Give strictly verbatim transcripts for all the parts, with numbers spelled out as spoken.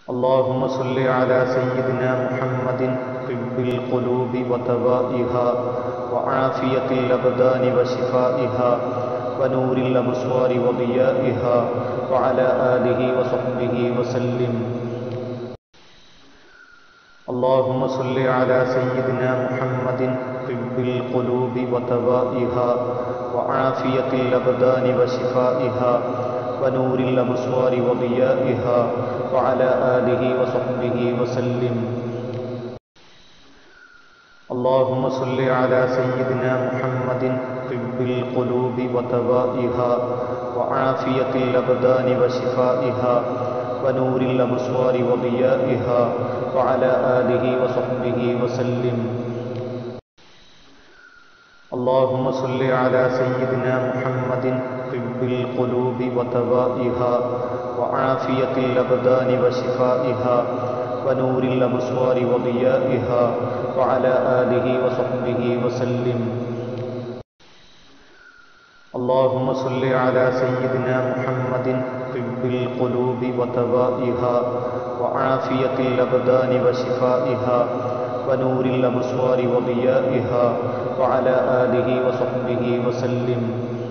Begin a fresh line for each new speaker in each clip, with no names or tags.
اللهم صل على سيدنا محمد طب القلوب وطبائها وعافية الأبدان وشفائها ونور الأبصار وضيائها وعلى آله وصحبه وسلم. اللهم صل على سيدنا محمد طب القلوب وطبائها وعافية الأبدان وشفائها ونور الأبصار وضيائها وعلى آله وصحبه وسلم. اللهم صل على سيدنا محمد طب القلوب وطبائها وعافية الأبدان وشفائها ونور الأبصار وضيائها وعلى آله وصحبه وسلم. اللهم صل على سيدنا محمد طب القلوب وطبائها وعافية الأبدان وشفائها ونور الأبصار وضيائها وعلى آله وصحبه وسلم. اللهم صل على سيدنا محمد طب القلوب وطبائها وعافية الأبدان وشفائها ونور الأبصار وضيائها وعلى آله وصحبه وسلم.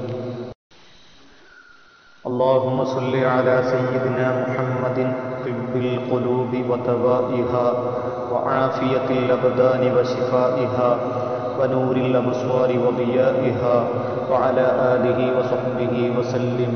اللهم صل على سيدنا محمد طب القلوب وطبائها وعافية الأبدان وشفائها ونور الأبصار وضيائها وعلى آله وصحبه وسلم.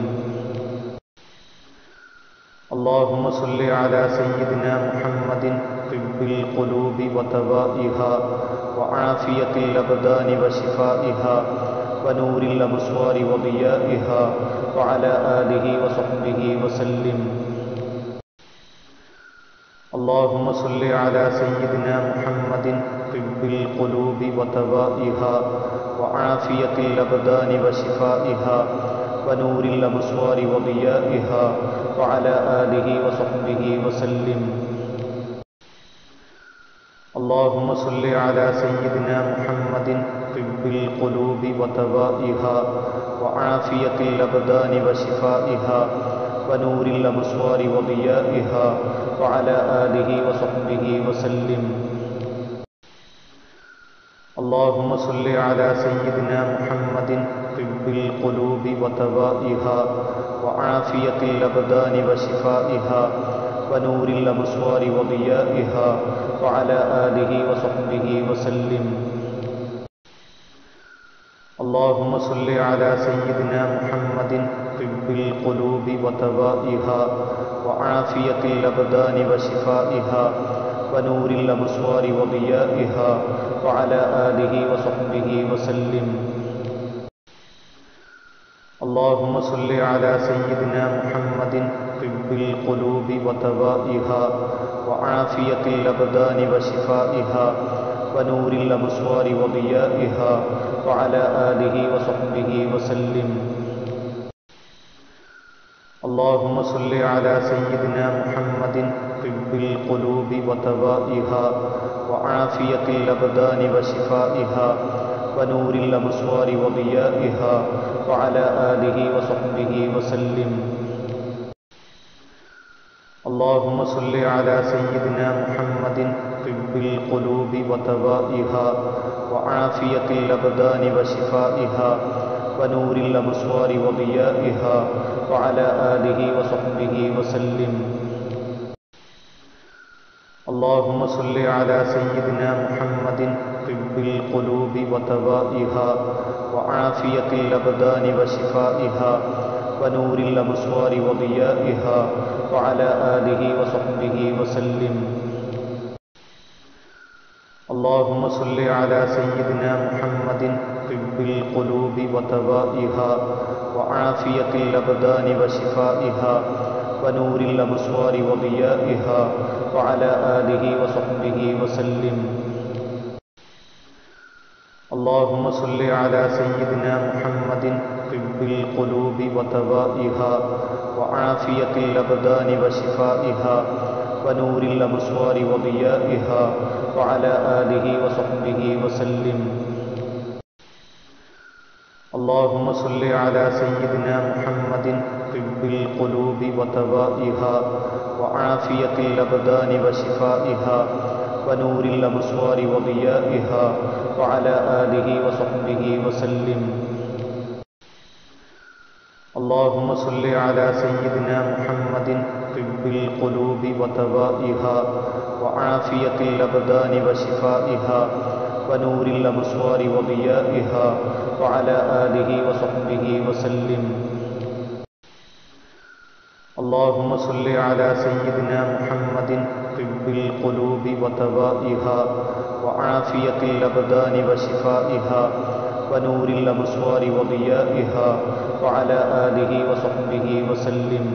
اللهم صل على سيدنا محمد طب القلوب وطبائها وعافية الأبدان وشفائها ونور الأبصار وضيائها وعلى آله وصحبه وسلم. اللهم صل على سيدنا محمد طب القلوب وطبائها وعافية الأبدان وشفائها ونور الأبصار وضيائها وعلى آله وصحبه وسلم. اللهم صل على سيدنا محمد طب القلوب وطبائها وعافية الأبدان وشفائها ونور الأبصار وضيائها وعلى آله وصحبه وسلم. اللهم صل على سيدنا محمد طب القلوب وطبائها وعافية الأبدان وشفائها ونور الأبصار وضيائها وعلى آله وصحبه وسلم. اللهم صل على سيدنا محمد طب القلوب وطبائها وعافية الأبدان وشفائها ونور الأبصار وضيائها وعلى آله وصحبه وسلم. اللهم صل على سيدنا محمد طب القلوب وطبائها وعافية الأبدان وشفائها ونور الأبصار وضيائها وعلى آله وصحبه وسلم. اللهم صل على سيدنا محمد طب القلوب وطبائها وعافية الأبدان وشفائها ونور الأبصار وضيائها وعلى آله وصحبه وسلم. اللهم صل على سيدنا محمد طب القلوب وطبائها وعافية الأبدان وشفائها ونور الأبصار وضيائها وعلى آله وصحبه وسلم. اللهم صل على سيدنا محمد طب القلوب وطبائها وعافية الأبدان وشفائها ونور الأبصار وضيائها وعلى آله وصحبه وسلم. اللهم صل على سيدنا محمد طب القلوب وطبائها وعافية الأبدان وشفائها ونور الأبصار وضيائها وعلى آله وصحبه وسلم. اللهم صل على سيدنا محمد طب القلوب وطبائها وعافية الأبدان وشفائها ونور الأبصار وضيائها وعلى آله وصحبه وسلم. اللهم صل على سيدنا محمد طب القلوب ودوائها وعافية الأبدان وشفائها ونور الأبصار وضيائها وعلى آله وصحبه وسلم. اللهم صل على سيدنا محمد طب القلوب ودوائها وعافية الأبدان وشفائها ونور الأبصار وضيائها وعلى آله وصحبه وسلم. اللهم صل على سيدنا محمد طب القلوب ودوائها وعافية الأبدان وشفائها ونور الأبصار وضيائها وعلى آله وصحبه وسلم.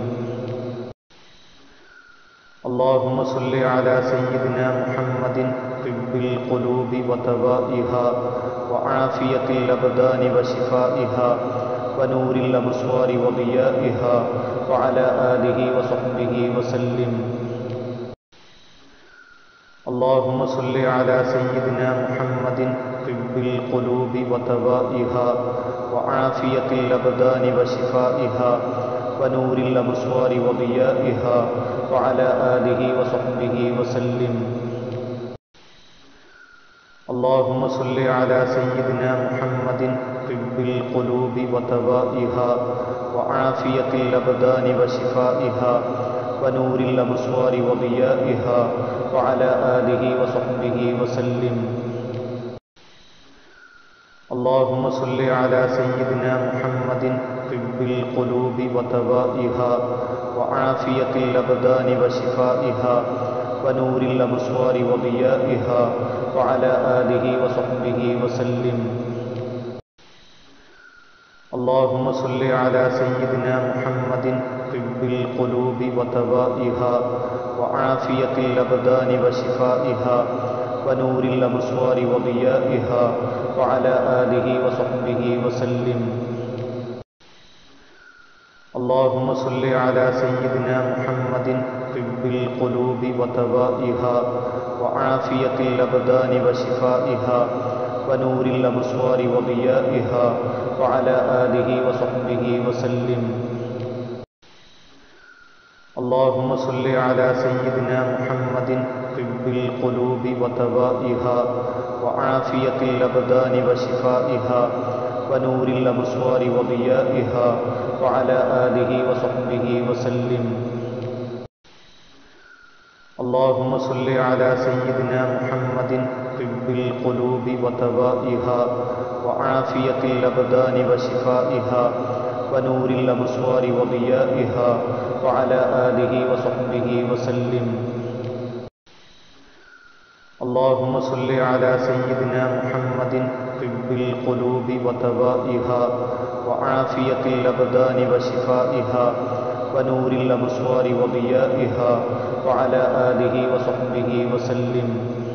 اللهم صل على سيدنا محمد طب القلوب ودوائها وعافية الأبدان وشفائها ونور الأبصار وضيائها وعلى آله وصحبه وسلم. اللهم صل على سيدنا محمد طب القلوب ودوائها وعافية الأبدان وشفائها ونور الأبصار وضيائها وعلى آله وصحبه وسلم. اللهم صل على سيدنا محمد طب القلوب ودوائها وعافية الأبدان وشفائها ونور الأبصار وضيائها وعلى آله وصحبه وسلم. اللهم صل على سيدنا محمد طب القلوب ودوائها وعافية الأبدان وشفائها ونور الأبصار وضيائها وعلى آله وصحبه وسلم. اللهم صل على سيدنا محمد طب القلوب ودوائها وعافية الأبدان وشفائها ونور الأبصار وضيائها وعلى آله وصحبه وسلم. اللهم صل على سيدنا محمد طب القلوب ودوائها وعافية الأبدان وشفائها ونور الأبصار وضيائها وعلى آله وصحبه وسلم. اللهم صل على سيدنا محمد طب القلوب ودوائها وعافية الأبدان وشفائها ونور الأبصار وضيائها وعلى آله وصحبه وسلم. اللهم صل على سيدنا محمد طب القلوب ودوائها وعافية الأبدان وشفائها ونور الأبصار وضيائها وعلى آله وصحبه وسلم. اللهم صل على سيدنا محمد طب القلوب ودوائها وعافية الأبدان وشفائها ونور الأبصار وضيائها وعلى آله وصحبه وسلم.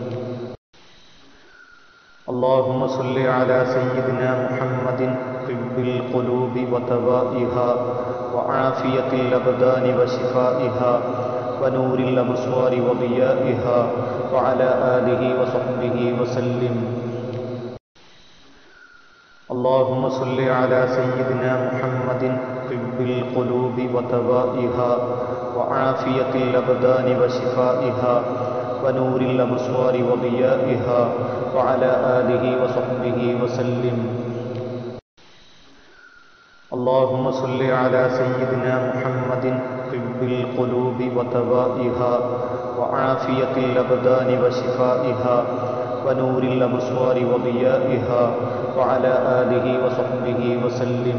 اللهم صل على سيدنا محمد طب القلوب ودوائها وعافية الأبدان وشفائها ونور الأبصار وضيائها وعلى آله وصحبه وسلم. اللهم صل على سيدنا محمد طب القلوب ودوائها وعافية الأبدان وشفائها ونور الأبصار وضيائها وعلى آله وصحبه وسلم. اللهم صل على سيدنا محمد طب القلوب ودوائها وعافية الأبدان وشفائها ونور الأبصار وضيائها وعلى آله وصحبه وسلم.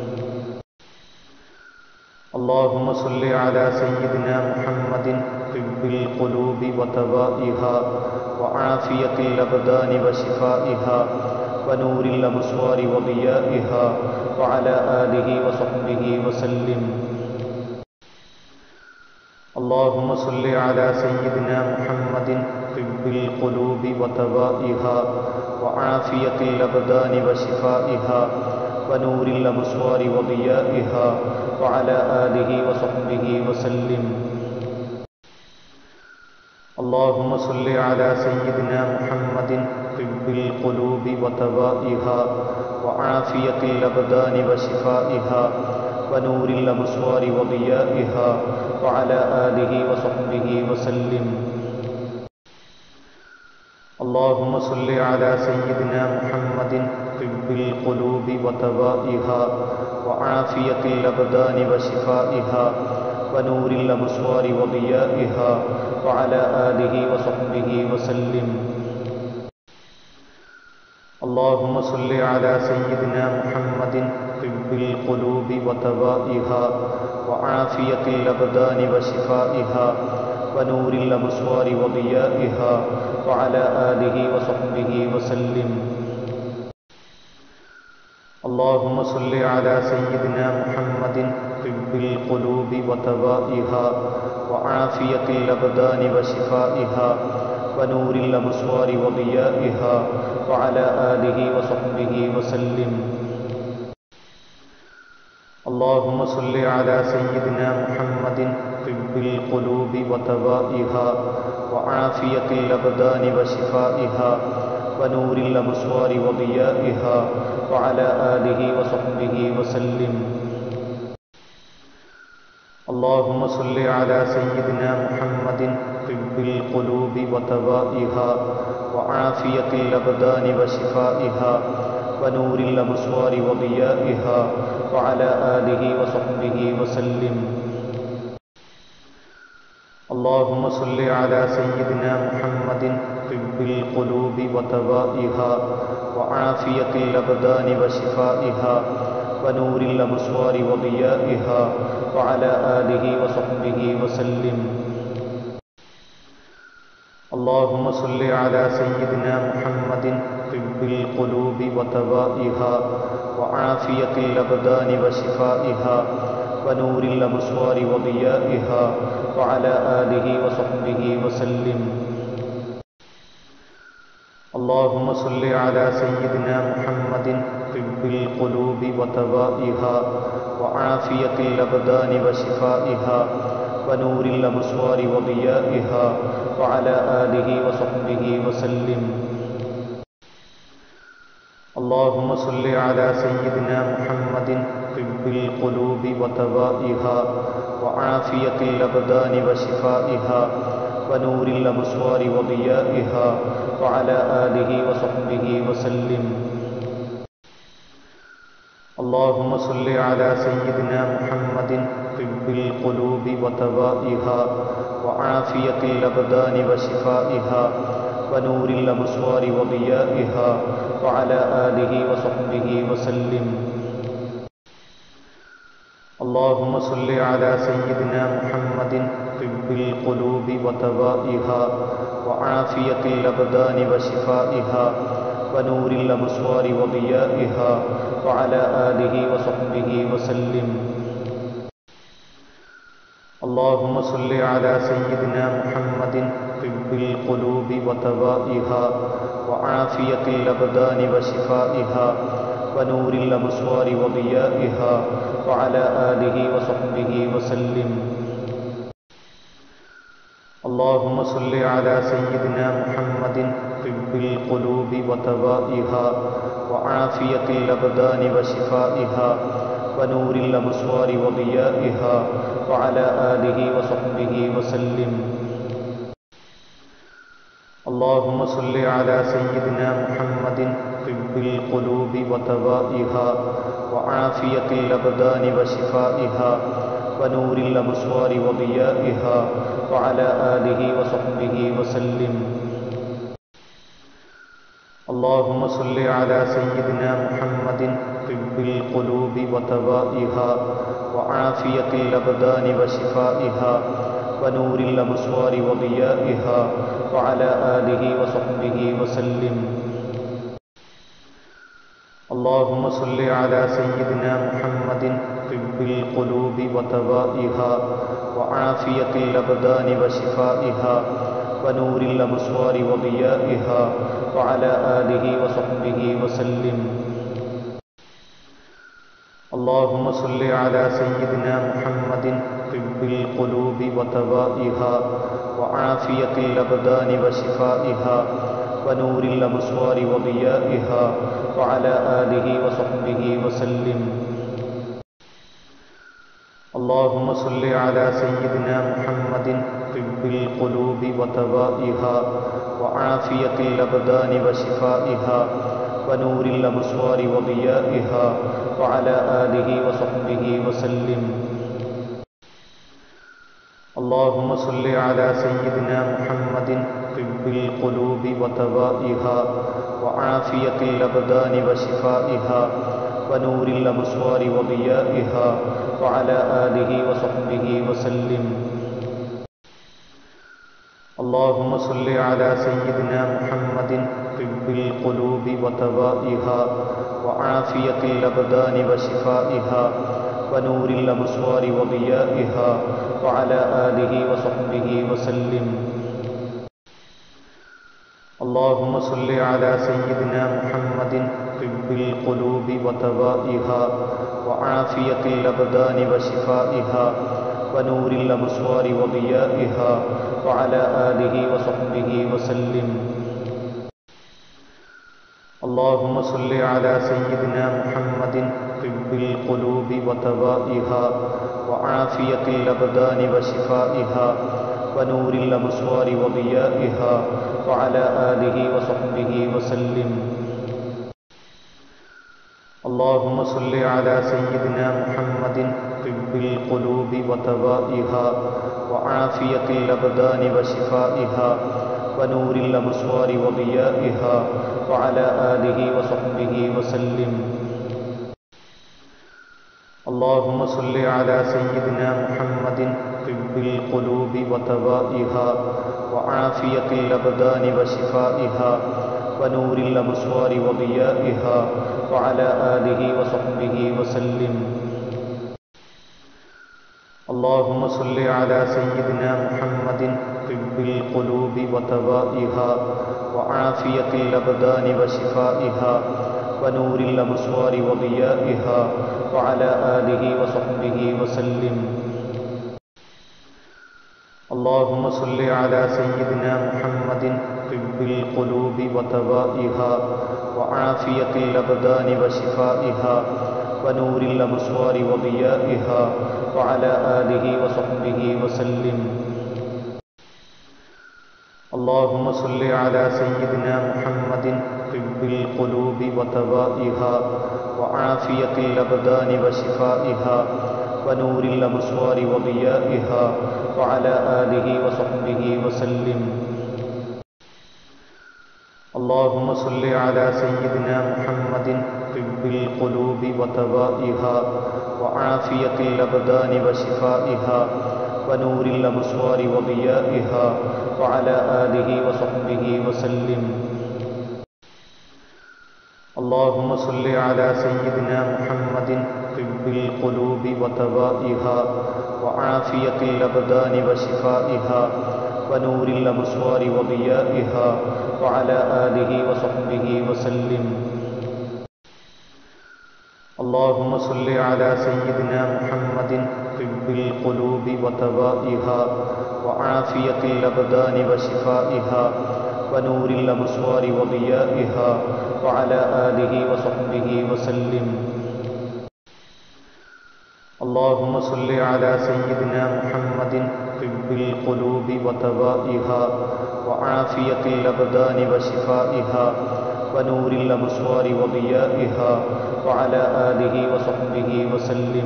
اللهم صل على سيدنا محمد طب القلوب ودوائها وعافية الأبدان وشفائها ونور الأبصار وضيائها وعلى آله وصحبه وسلم. اللهم صل على سيدنا محمد طب القلوب ودوائها وعافية الأبدان وشفائها ونور الأبصار وضيائها وعلى آله وصحبه وسلم. اللهم صل على سيدنا محمد طب القلوب ودوائها وعافية الأبدان وشفائها ونور الأبصار وضيائها وعلى آله وصحبه وسلم. اللهم صل على سيدنا محمد طب القلوب ودوائها وعافية الأبدان وشفائها ونور الأبصار وضيائها وعلى آله وصحبه وسلم. اللهم صل على سيدنا محمد طب القلوب ودوائها وعافية الأبدان وشفائها ونور الأبصار وضيائها وعلى آله وصحبه وسلم. اللهم صل على سيدنا محمد طب القلوب ودوائها وعافية الأبدان وشفائها ونور الأبصار وضيائها وعلى آله وصحبه وسلم. اللهم صل على سيدنا محمد طب القلوب ودوائها وعافية الأبدان وشفائها ونور الأبصار وضيائها وعلى آله وصحبه وسلم. اللهم صل على سيدنا محمد طب القلوب ودوائها وعافية الأبدان وشفائها ونور الأبصار وضيائها وعلى آله وصحبه وسلم. اللهم صل على سيدنا محمد طب القلوب ودوائها وعافية الأبدان وشفائها ونور الأبصار وضيائها وعلى آله وصحبه وسلم. اللهم صل على سيدنا محمد طب القلوب ودوائها وعافية الأبدان وشفائها ونور الأبصار وضيائها وعلى آله وصحبه وسلم. اللهم صل على سيدنا محمد طب القلوب ودوائها وعافية الأبدان وشفائها ونور الأبصار وضيائها وعلى آله وصحبه وسلم. اللهم صل على سيدنا محمد طب القلوب ودوائها وعافية الأبدان وشفائها ونور الأبصار وضيائها وعلى آله وصحبه وسلم. اللهم صل على سيدنا محمد طب القلوب ودوائها وعافية الأبدان وشفائها ونور الأبصار وضيائها وعلى آله وصحبه وسلم. اللهم صل على سيدنا محمد طب القلوب ودوائها وعافية الأبدان وشفائها ونور الأبصار وضيائها وعلى آله وصحبه وسلم. اللهم صل على سيدنا محمد طب القلوب ودوائها وعافية الأبدان وشفائها ونور الأبصار وضيائها وعلى آله وصحبه وسلم. اللهم صل على سيدنا محمد طب القلوب ودوائها وعافية الأبدان وشفائها ونور الأبصار وضيائها وعلى آله وصحبه وسلم. اللهم صل على سيدنا محمد طب القلوب ودوائها وعافية الأبدان وشفائها ونور الأبصار وضيائها وعلى آله وصحبه وسلم. اللهم صل على سيدنا محمد طب القلوب ودوائها وعافية الأبدان وشفائها ونور الأبصار وضيائها وعلى آله وصحبه وسلم. اللهم صل على سيدنا محمد طب القلوب ودوائها وعافية الأبدان وشفائها ونور الأبصار وضيائها وعلى آله وصحبه وسلم. اللهم صل على سيدنا محمد طب القلوب ودوائها وعافية الأبدان وشفائها ونور الأبصار وضيائها وعلى آله وصحبه وسلم. اللهم صل على سيدنا محمد طب القلوب ودوائها وعافية الأبدان وشفائها ونور الأبصار وضيائها وعلى آله وصحبه وسلم. اللهم صل على سيدنا محمد طب القلوب ودوائها وعافية الأبدان وشفائها ونور الأبصار وضيائها وعلى آله وصحبه وسلم. اللهم صل على سيدنا محمد طب القلوب ودوائها وعافية الأبدان وشفائها ونور الأبصار وضيائها وعلى آله وصحبه وسلم. اللهم صل على سيدنا محمد طب القلوب ودوائها وعافية الأبدان وشفائها ونور الأبصار وضيائها وعلى آله وصحبه وسلم. اللهم صل على سيدنا محمد طب القلوب ودوائها وعافية الأبدان وشفائها ونور الأبصار وضيائها وعلى آله وصحبه وسلم. اللهم صل على سيدنا محمد طب القلوب ودوائها وعافية الأبدان وشفائها ونور الأبصار وضيائها وعلى آله وصحبه وسلم. اللهم صل على سيدنا محمد طب القلوب ودوائها وعافية الأبدان وشفائها ونور الأبصار وضيائها وعلى آله وصحبه وسلم. اللهم صل على سيدنا محمد طب القلوب ودوائها وعافية الأبدان وشفائها ونور الأبصار وضيائها وعلى آله وصحبه وسلم. اللهم صل على سيدنا محمد طب القلوب ودوائها وعافية الأبدان وشفائها ونور الأبصار وضيائها وعلى آله وصحبه وسلم. اللهم صل على سيدنا محمد طب القلوب ودوائها وعافية الأبدان وشفائها ونور الأبصار وضيائها وعلى آله وصحبه وسلم. اللهم صل على سيدنا محمد طب القلوب ودوائها وعافية الأبدان وشفائها ونور الأبصار وضيائها وعلى آله وصحبه وسلم. اللهم صل على سيدنا محمد طب القلوب ودوائها وعافية الأبدان وشفائها ونور الأبصار وضيائها وعلى آله وصحبه وسلم. اللهم صل على سيدنا محمد طب القلوب ودوائها وعافية الأبدان وشفائها ونور الأبصار وضيائها وعلى آله وصحبه وسلم. اللهم صل على سيدنا محمد طب القلوب ودوائها وعافية الأبدان وشفائها ونور الأبصار وضيائها وعلى آله وصحبه وسلم.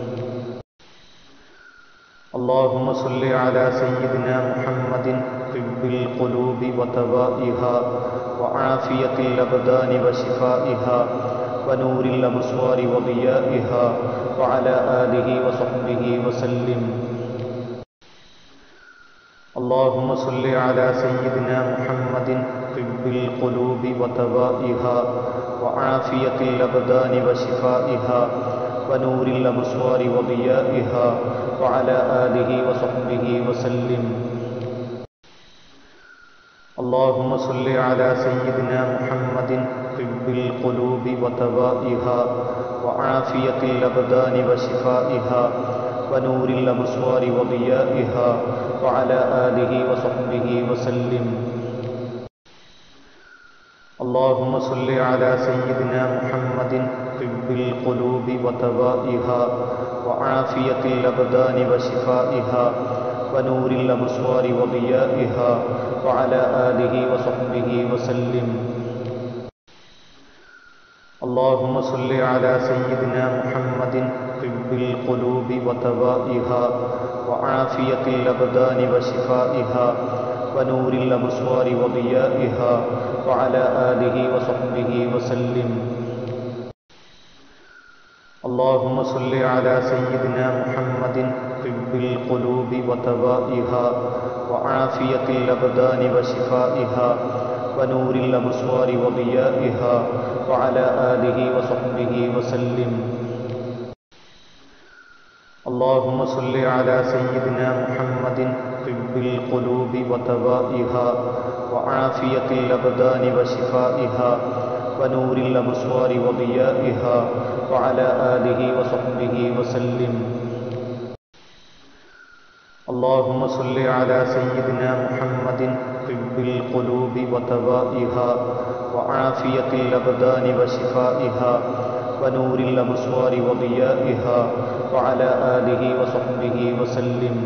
اللهم صل على سيدنا محمد طب القلوب ودوائها وعافية الأبدان وشفائها ونور الأبصار وضيائها وعلى آله وصحبه وسلم. اللهم صل على سيدنا محمد طب القلوب ودوائها وعافية الأبدان وشفائها ونور الأبصار وضيائها وعلى آله وصحبه وسلم. اللهم صل على سيدنا محمد طب القلوب ودوائها وعافية الأبدان وشفائها ونور الأبصار وضيائها وعلى آله وصحبه وسلم. اللهم صل على سيدنا محمد طب القلوب ودوائها وعافية الأبدان وشفائها ونور الأبصار وضيائها وعلى آله وصحبه وسلم. اللهم صل على سيدنا محمد طب القلوب وطبائها وعافية الأبدان وشفائها ونور الأبصار وضيائها وعلى آله وصحبه وسلم. اللهم صل على سيدنا محمد طب القلوب وطبائها وعافية الأبدان وشفائها ونور الأبصار وضيائها وعلى آله وصحبه وسلم. اللهم صل على سيدنا محمد طب القلوب وطبائها وعافية الأبدان وشفائها ونور الأبصار وضيائها وعلى آله وصحبه وسلم. اللهم صل على سيدنا محمد طب القلوب وطبائها وعافية الأبدان وشفائها ونور الأبصار وضيائها وعلى آله وصحبه وسلم.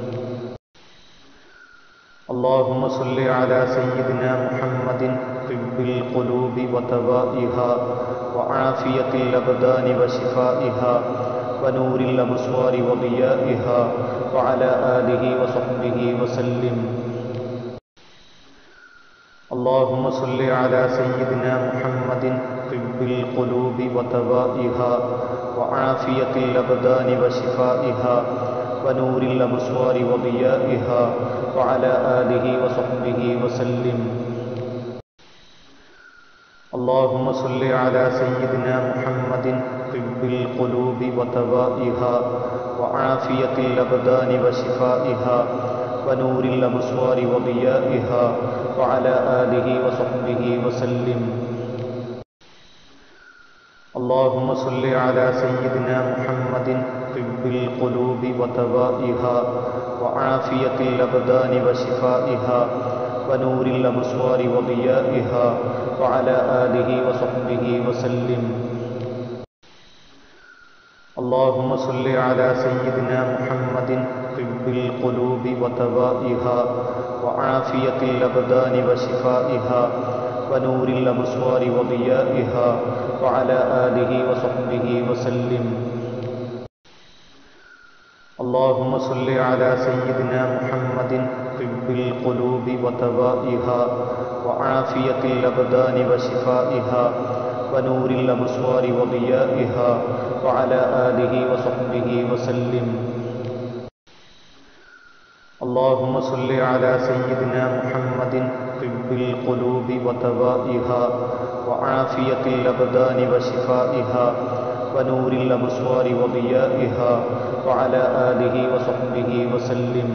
اللهم صل على سيدنا محمد طب القلوب وطبائها وعافية الأبدان وشفائها ونور الأبصار وضيائها وعلى آله وصحبه وسلم. اللهم صل على سيدنا محمد طب القلوب وطبائها وعافية الأبدان وشفائها ونور الأبصار وضيائها وعلى آله وصحبه وسلم. اللهم صل على سيدنا محمد طب القلوب وطبائها وعافية الأبدان وشفائها ونور الأبصار وضيائها وعلى آله وصحبه وسلم. اللهم صل على سيدنا محمد طب القلوب وطبائها وعافية الأبدان وشفائها ونور الأبصار وضيائها وعلى آله وصحبه وسلم. اللهم صل على سيدنا محمد طب القلوب وطبائها وعافية الأبدان وشفائها ونور الأبصار وضيائها وعلى آله وصحبه وسلم. اللهم صل على سيدنا محمد طب القلوب وطبائها وعافية الأبدان وشفائها ونور الأبصار وضيائها وعلى آله وصحبه وسلم. اللهم صل على سيدنا محمد طب القلوب وطبائها وعافية الأبدان وشفائها ونور الأبصار وضيائها وعلى آله وصحبه وسلم.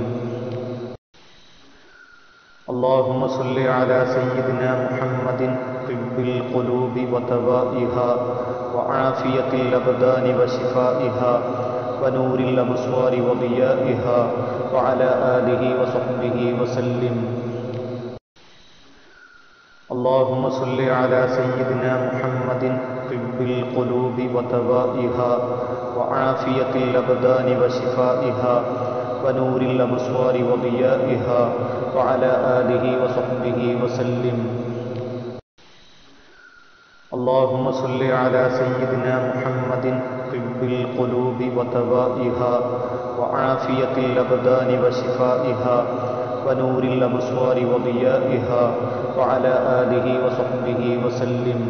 اللهم صل على سيدنا محمد طب القلوب وطبائها وعافية الأبدان وشفائها ونور الأبصار وضيائها وعلى آله وصحبه وسلم. اللهم صل على سيدنا محمد طب القلوب وطبائها وعافية الأبدان وشفائها ونور الأبصار وضيائها وعلى آله وصحبه وسلم. اللهم صل على سيدنا محمد طب القلوب وطبائها وعافية الأبدان وشفائها ونور الأبصار وضيائها وعلى آله وصحبه وسلم.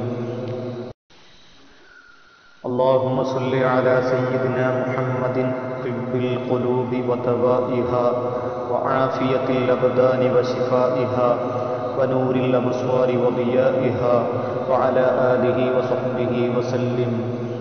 اللهم صل على سيدنا محمد طب القلوب وطبائها وعافية الأبدان وشفائها ونور الأبصار وضيائها وعلى آله وصحبه وسلم.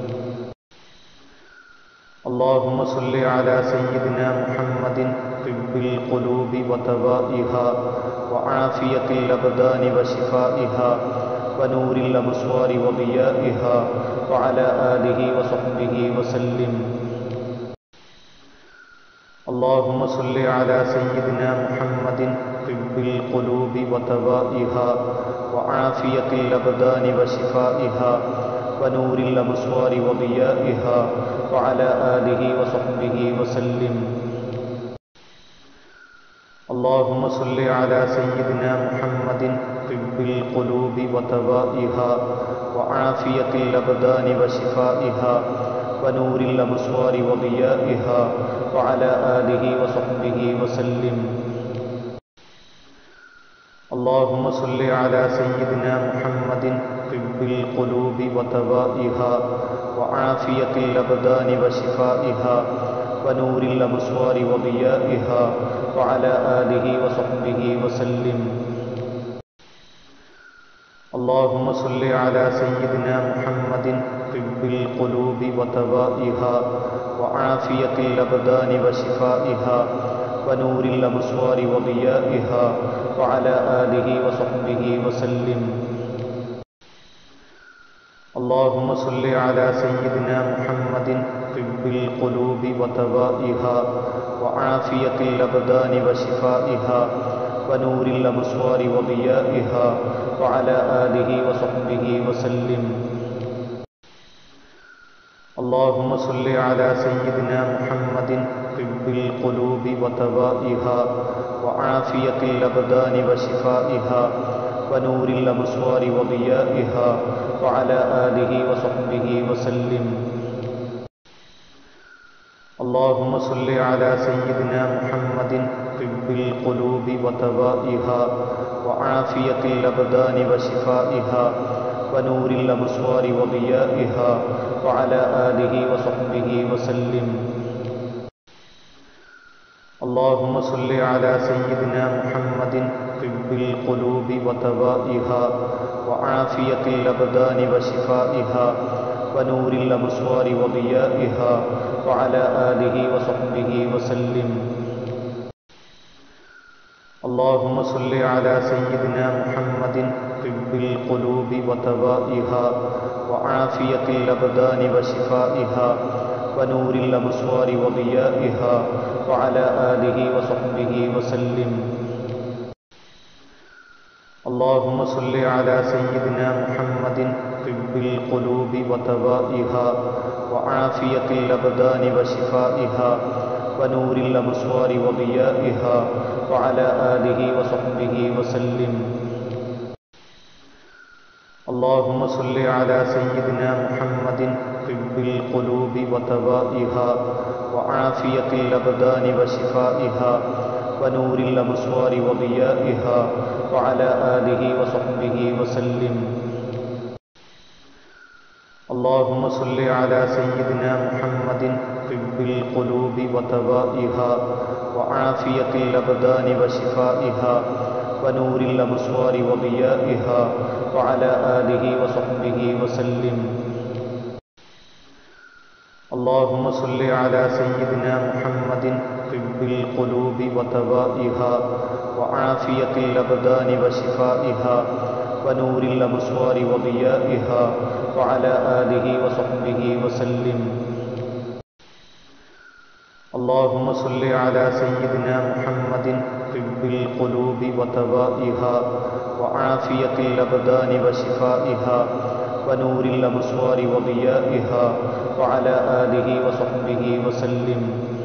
اللهم صل على سيدنا محمد طب القلوب وطبائها وعافية الأبدان وشفائها ونور الأبصار وضيائها وعلى آله وصحبه وسلم. اللهم صل على سيدنا محمد طب القلوب وطبائها وعافية الأبدان وشفائها ونور الأبصار وضيائها وعلى آله وصحبه وسلم. اللهم صل على سيدنا محمد طب القلوب ودوائها وعافية الأبدان وشفائها ونور الأبصار وضيائها وعلى آله وصحبه وسلم. اللهم صل على سيدنا محمد طب القلوب ودوائها وعافية الأبدان وشفائها ونور الأبصار وضيائها وعلى آله وصحبه وسلم. اللهم صل على سيدنا محمد طب القلوب ودوائها وعافية الأبدان وشفائها ونور الأبصار وضيائها وعلى آله وصحبه وسلم. اللهم صل على سيدنا محمد طب القلوب ودوائها وعافية الأبدان وشفائها ونور الأبصار وضيائها وعلى آله وصحبه وسلم. اللهم صل على سيدنا محمد طب القلوب ودوائها وعافية الأبدان وشفائها ونور الأبصار وضيائها وعلى آله وصحبه وسلم. اللهم صل على سيدنا محمد طب القلوب ودوائها وعافية الأبدان وشفائها ونور الأبصار وضيائها وعلى آله وصحبه وسلم. اللهم صل على سيدنا محمد طب القلوب ودوائها وعافية الأبدان وشفائها ونور الأبصار وضيائها وعلى آله وصحبه وسلم. اللهم صل على سيدنا محمد طب القلوب ودوائها وعافية الأبدان وشفائها ونور الأبصار وضيائها وعلى آله وصحبه وسلم. اللهم صل على سيدنا محمد طب القلوب ودوائها وعافية الأبدان وشفائها ونور الأبصار وضيائها وعلى آله وصحبه وسلم. اللهم صل على سيدنا محمد طب القلوب ودوائها وعافية الأبدان وشفائها ونور الأبصار وضيائها وعلى آله وصحبه وسلم. اللهم صل على سيدنا محمد طب القلوب ودوائها وعافية الأبدان وشفائها ونور الأبصار وضيائها وعلى آله وصحبه وسلم. اللهم صل على سيدنا محمد طب القلوب ودوائها وعافية الأبدان وشفائها ونور الأبصار وضيائها وعلى آله وصحبه وسلم. اللهم صل على سيدنا محمد طب القلوب ودوائها وعافية الأبدان وشفائها ونور الأبصار وضيائها وعلى آله وصحبه وسلم.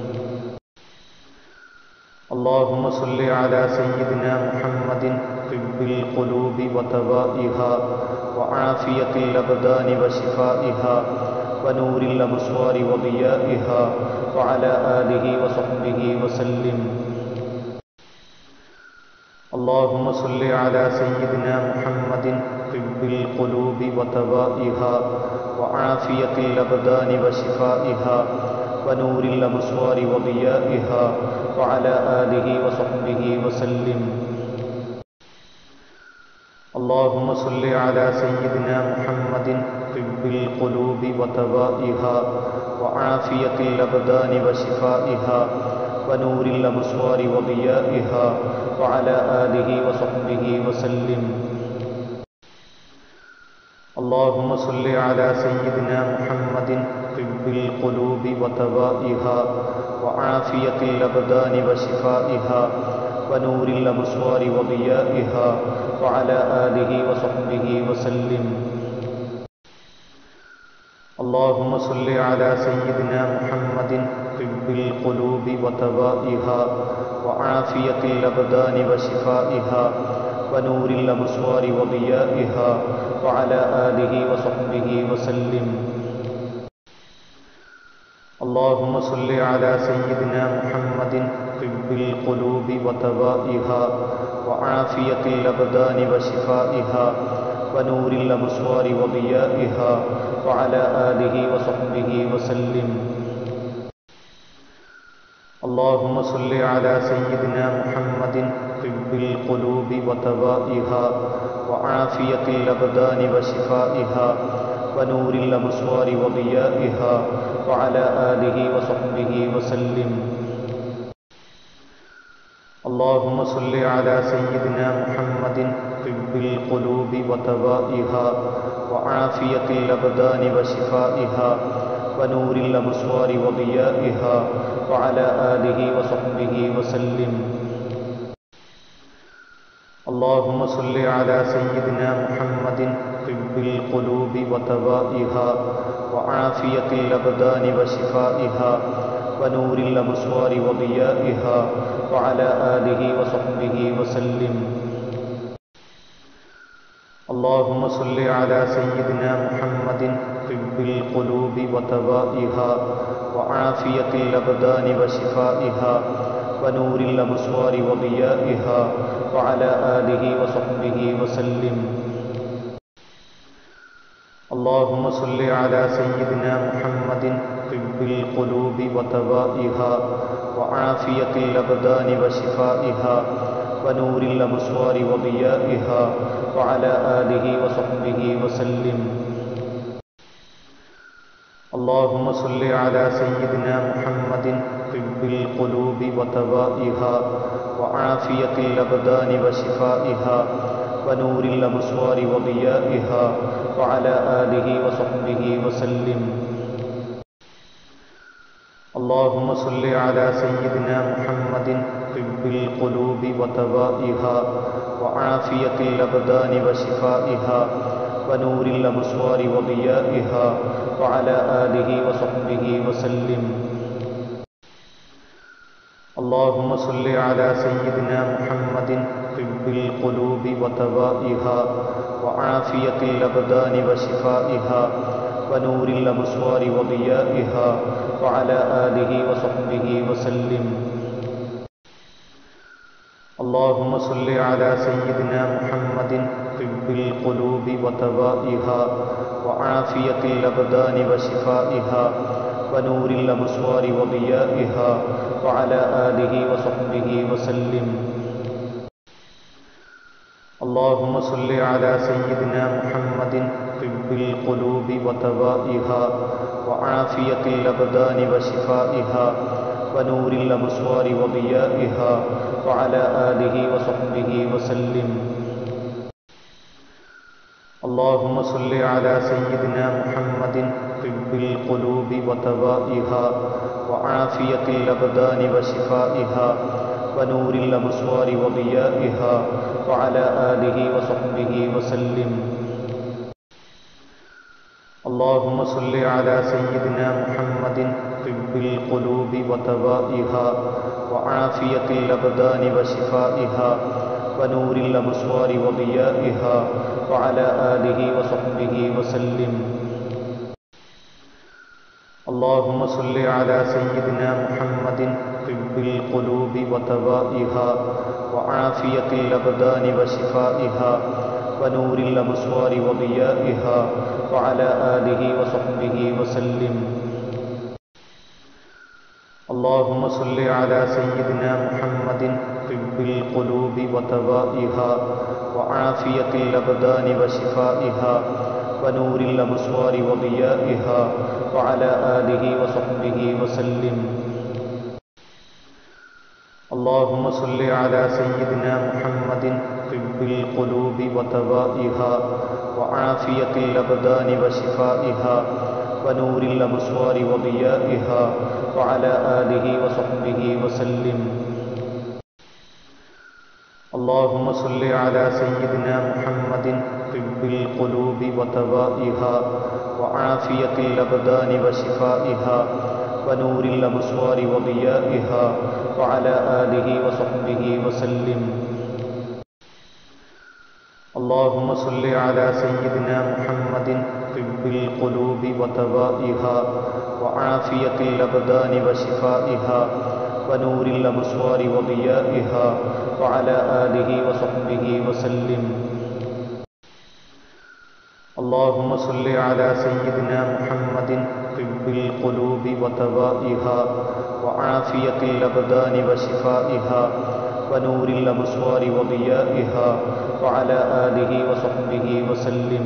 اللهم صل على سيدنا محمد طب القلوب ودوائها وعافية الأبدان وشفائها ونور الأبصار وضيائها وعلى آله وصحبه وسلم. اللهم صل على سيدنا محمد طب القلوب ودوائها وعافية الأبدان وشفائها ونور الأبصار وضيائها وعلى آله وصحبه وسلم. اللهم صل على سيدنا محمد طب القلوب ودوائها وعافية الأبدان وشفائها ونور الأبصار وضيائها وعلى آله وصحبه وسلم. اللهم صل على سيدنا محمد طب القلوب ودوائها وعافية الأبدان وشفائها ونور الأبصار وضيائها وعلى آله وصحبه وسلم. اللهم صل على سيدنا محمد طب القلوب وطبائها وعافية الأبدان وشفائها ونور الأبصار وضيائها وعلى آله وصحبه وسلم. اللهم صل على سيدنا محمد طب القلوب وطبائها وعافية الأبدان وشفائها ونور الأبصار وضيائها وعلى آله وصحبه وسلم. اللهم صل على سيدنا محمد طب القلوب وطبائها وعافية الأبدان وشفائها ونور الأبصار وضيائها وعلى آله وصحبه وسلم. اللهم صل على سيدنا محمد طب القلوب وطبائها وعافية الأبدان وشفائها ونور الأبصار وضيائها وعلى آله وصحبه وسلم. اللهم صل على سيدنا محمد طب القلوب وطبائها وعافية الأبدان وشفائها ونور الأبصار وضيائها وعلى آله وصحبه وسلم. اللهم صل على سيدنا محمد طب القلوب وطبائها وعافية الأبدان وشفائها ونور الأبصار وضيائها وعلى آله وصحبه وسلم. اللهم صل على سيدنا محمد طب القلوب وطبائها وعافية الأبدان وشفائها ونور الأبصار وضيائها وعلى آله وصحبه وسلم. اللهم صل على سيدنا محمد طب القلوب وطبائها وعافية الأبدان وشفائها ونور الأبصار وضيائها وعلى آله وصحبه وسلم. اللهم صل على سيدنا محمد طب القلوب وطبائها وعافية الأبدان وشفائها ونور الأبصار وضيائها وعلى آله وصحبه وسلم. اللهم صل على سيدنا محمد طب القلوب وطبائها وعافية الأبدان وشفائها ونور الأبصار وضيائها وعلى آله وصحبه وسلم. اللهم صل على سيدنا محمد طب القلوب وطبائها وعافية الأبدان وشفائها ونور الأبصار وضيائها وعلى آله وصحبه وسلم. اللهم صل على سيدنا محمد طب القلوب وطبائها وعافية الأبدان وشفائها ونور الأبصار وضيائها وعلى آله وصحبه وسلم. اللهم صل على سيدنا محمد طب القلوب وطبائها وعافية الأبدان وشفائها ونور الأبصار وضيائها وعلى آله وصحبه وسلم. اللهم صل على سيدنا محمد طب القلوب وطبائها وعافية الأبدان وشفائها ونور الأبصار وضيائها وعلى آله وصحبه وسلم. اللهم صل على سيدنا محمد طب القلوب وطبائها وعافية الأبدان وشفائها ونور الأبصار وضيائها وعلى آله وصحبه وسلم. اللهم صل على سيدنا محمد طب القلوب وطبائها وعافية الأبدان وشفائها ونور الأبصار وضيائها وعلى آله وصحبه وسلم. اللهم صل على سيدنا محمد طب القلوب وطبائها وعافية الأبدان وشفائها ونور الأبصار وضيائها وعلى آله وصحبه وسلم. اللهم صل على سيدنا محمد طب القلوب ودوائها وعافية الأبدان وشفائها ونور الأبصار وضيائها وعلى آله وصحبه وسلم. اللهم صل على سيدنا محمد طب القلوب ودوائها وعافية الأبدان وشفائها ونور الأبصار وضيائها وعلى آله وصحبه وسلم. اللهم صل على سيدنا محمد طب القلوب ودوائها وعافية الأبدان وشفائها ونور الأبصار وضيائها وعلى آله وصحبه وسلم.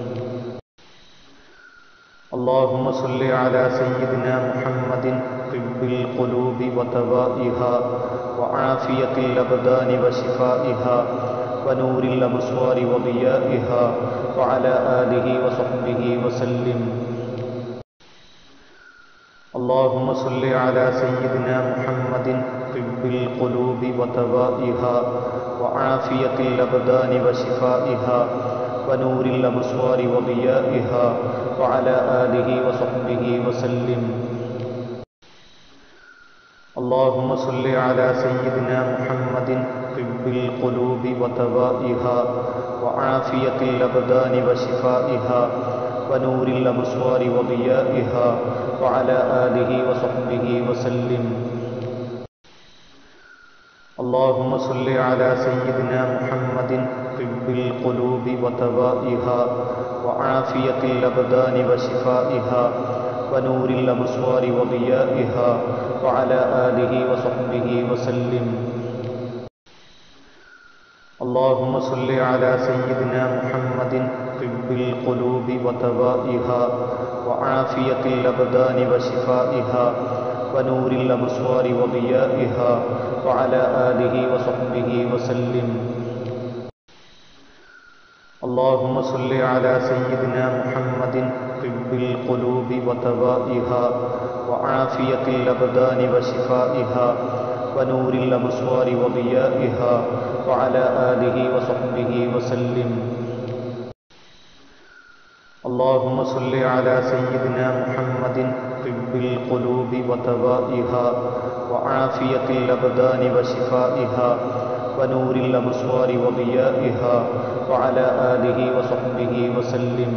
اللهم صل على سيدنا محمد طب القلوب ودوائها وعافية الأبدان وشفائها ونور الأبصار وضيائها وعلى آله وصحبه وسلم. اللهم صل على سيدنا محمد طب القلوب ودوائها وعافية الأبدان وشفائها ونور الأبصار وضيائها وعلى آله وصحبه وسلم. اللهم صل على سيدنا محمد طب القلوب ودوائها وعافية الأبدان وشفائها ونور الأبصار وضيائها وعلى آله وصحبه وسلم. اللهم صل على سيدنا محمد طب القلوب ودوائها وعافية الأبدان وشفائها ونور الأبصار وضيائها وعلى آله وصحبه وسلم. اللهم صل على سيدنا محمد طب القلوب ودوائها وعافية الأبدان وشفائها ونور الأبصار وضيائها وعلى آله وصحبه وسلم. اللهم صل على سيدنا محمد طب القلوب ودوائها وعافية الأبدان وشفائها ونور الأبصار وضيائها وعلى آله وصحبه وسلم. اللهم صل على سيدنا محمد طب القلوب ودوائها وعافية الأبدان وشفائها ونور الأبصار وضيائها وعلى آله وصحبه وسلم.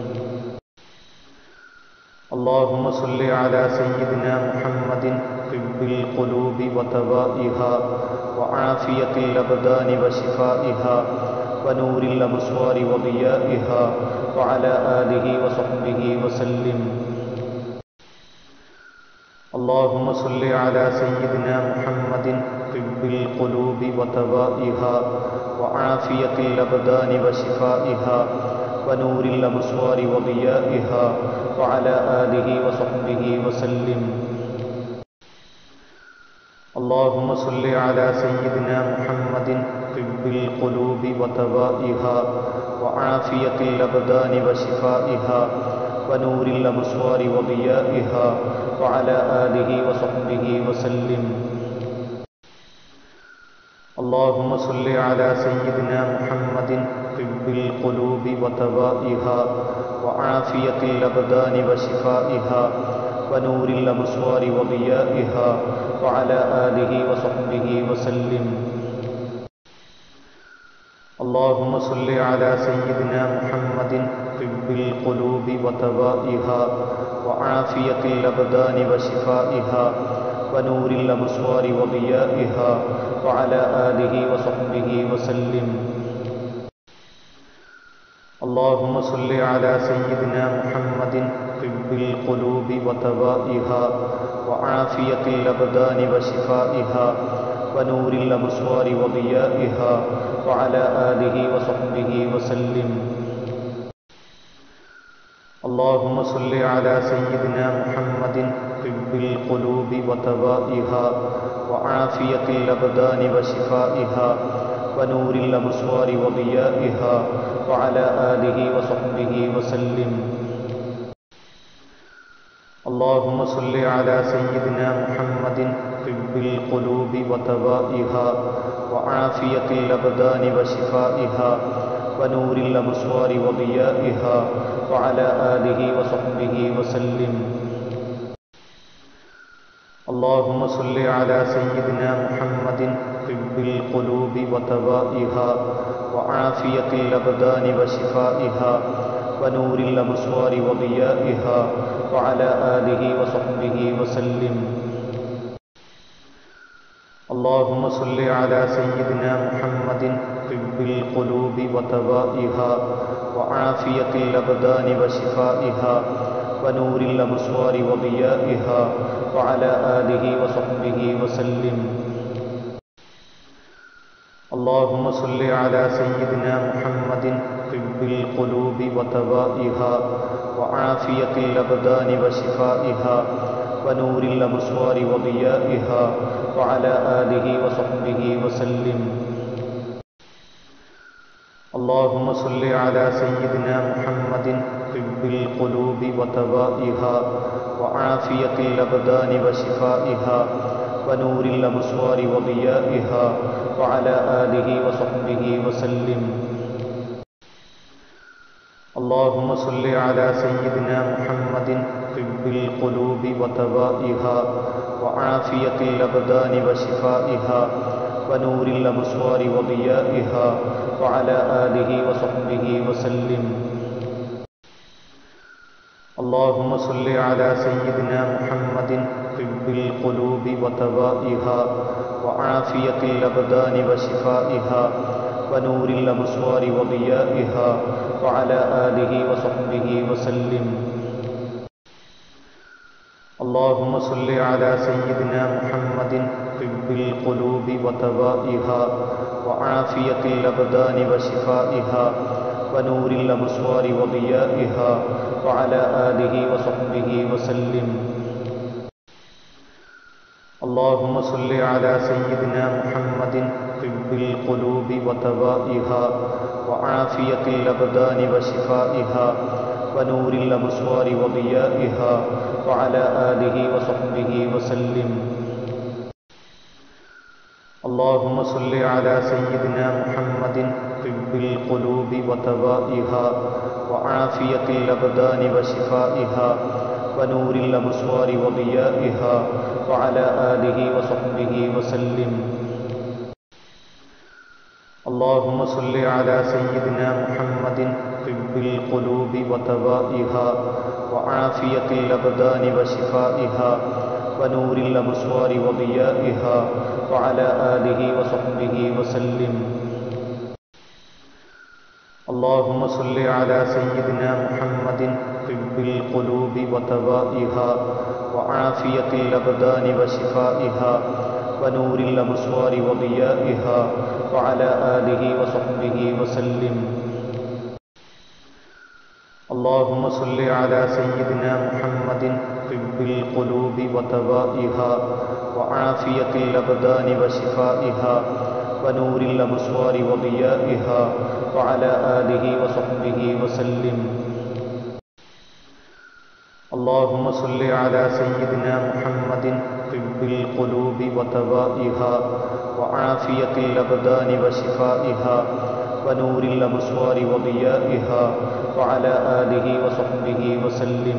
اللهم صل على سيدنا محمد طب القلوب ودوائها وعافية الأبدان وشفائها ونور الأبصار وضيائها وعلى آله وصحبه وسلم. اللهم صل على سيدنا محمد طب القلوب ودوائها وعافية الأبدان وشفائها ونور الأبصار وضيائها وعلى آله وصحبه وسلم. اللهم صل على سيدنا محمد طب القلوب ودوائها وعافية الأبدان وشفائها ونور الأبصار وضيائها وعلى آله وصحبه وسلم. اللهم صل على سيدنا محمد طب القلوب ودوائها وعافية الأبدان وشفائها ونور الأبصار وضيائها وعلى آله وصحبه وسلم. اللهم صل على سيدنا محمد طب القلوب ودوائها وعافية الأبدان وشفائها ونور الأبصار وضيائها وعلى آله وصحبه وسلم. اللهم صل على سيدنا محمد طب القلوب ودوائها وعافية الأبدان وشفائها ونور الأبصار وضيائها وعلى آله وصحبه وسلم. اللهم صل على سيدنا محمد طب القلوب ودوائها وعافية الأبدان وشفائها ونور الأبصار وضيائها وعلى آله وصحبه وسلم. اللهم صل على سيدنا محمد طب القلوب ودوائها وعافية الأبدان وشفائها ونور الأبصار وضيائها وعلى آله وصحبه وسلم. اللهم صل على سيدنا محمد طب القلوب وطبائها وعافية الأبدان وشفائها ونور الأبصار وضيائها وعلى آله وصحبه وسلم. اللهم صل على سيدنا محمد طب القلوب وطبائها وعافية الأبدان وشفائها ونور الأبصار وضيائها وعلى آله وصحبه وسلم. اللهم صل على سيدنا محمد طب القلوب وطبائها وعافية الأبدان وشفائها ونور الأبصار وضيائها وعلى آله وصحبه وسلم. اللهم صل على سيدنا محمد طب القلوب وطبائها وعافية الأبدان وشفائها ونور الأبصار وضيائها وعلى آله وصحبه وسلم. اللهم صل على سيدنا محمد طب القلوب وطبائها وعافية الأبدان وشفائها ونور الأبصار وضيائها وعلى آله وصحبه وسلم. اللهم صل على سيدنا محمد طب القلوب وطبائها وعافية الأبدان وشفائها ونور الأبصار وضيائها وعلى آله وصحبه وسلم. اللهم صل على سيدنا محمد طب القلوب وطبائها وعافية الأبدان وشفائها ونور الأبصار وضيائها وعلى آله وصحبه وسلم. اللهم صل على سيدنا محمد طب القلوب وطبائها وعافية الأبدان وشفائها ونور الأبصار وضيائها وعلى آله وصحبه وسلم. اللهم صل على سيدنا محمد طب القلوب وطبائها وعافية الأبدان وشفائها ونور الأبصار وضيائها وعلى آله وصحبه وسلم. اللهم صل على سيدنا محمد طب القلوب وطبائها وعافية الأبدان وشفائها ونور الأبصار وضيائها وعلى آله وصحبه وسلم. اللهم صل على سيدنا محمد طب القلوب وطبائها وعافية الأبدان وشفائها ونور الأبصار وضيائها وعلى آله وصحبه وسلم. اللهم صل على سيدنا محمد طب القلوب وطبائها وعافية الأبدان وشفائها ونور الأبصار وضيائها وعلى آله وصحبه وسلم. اللهم صل على سيدنا محمد طب القلوب وطبائها وعافية الأبدان وشفائها ونور الأبصار وضيائها وعلى آله وصحبه وسلم.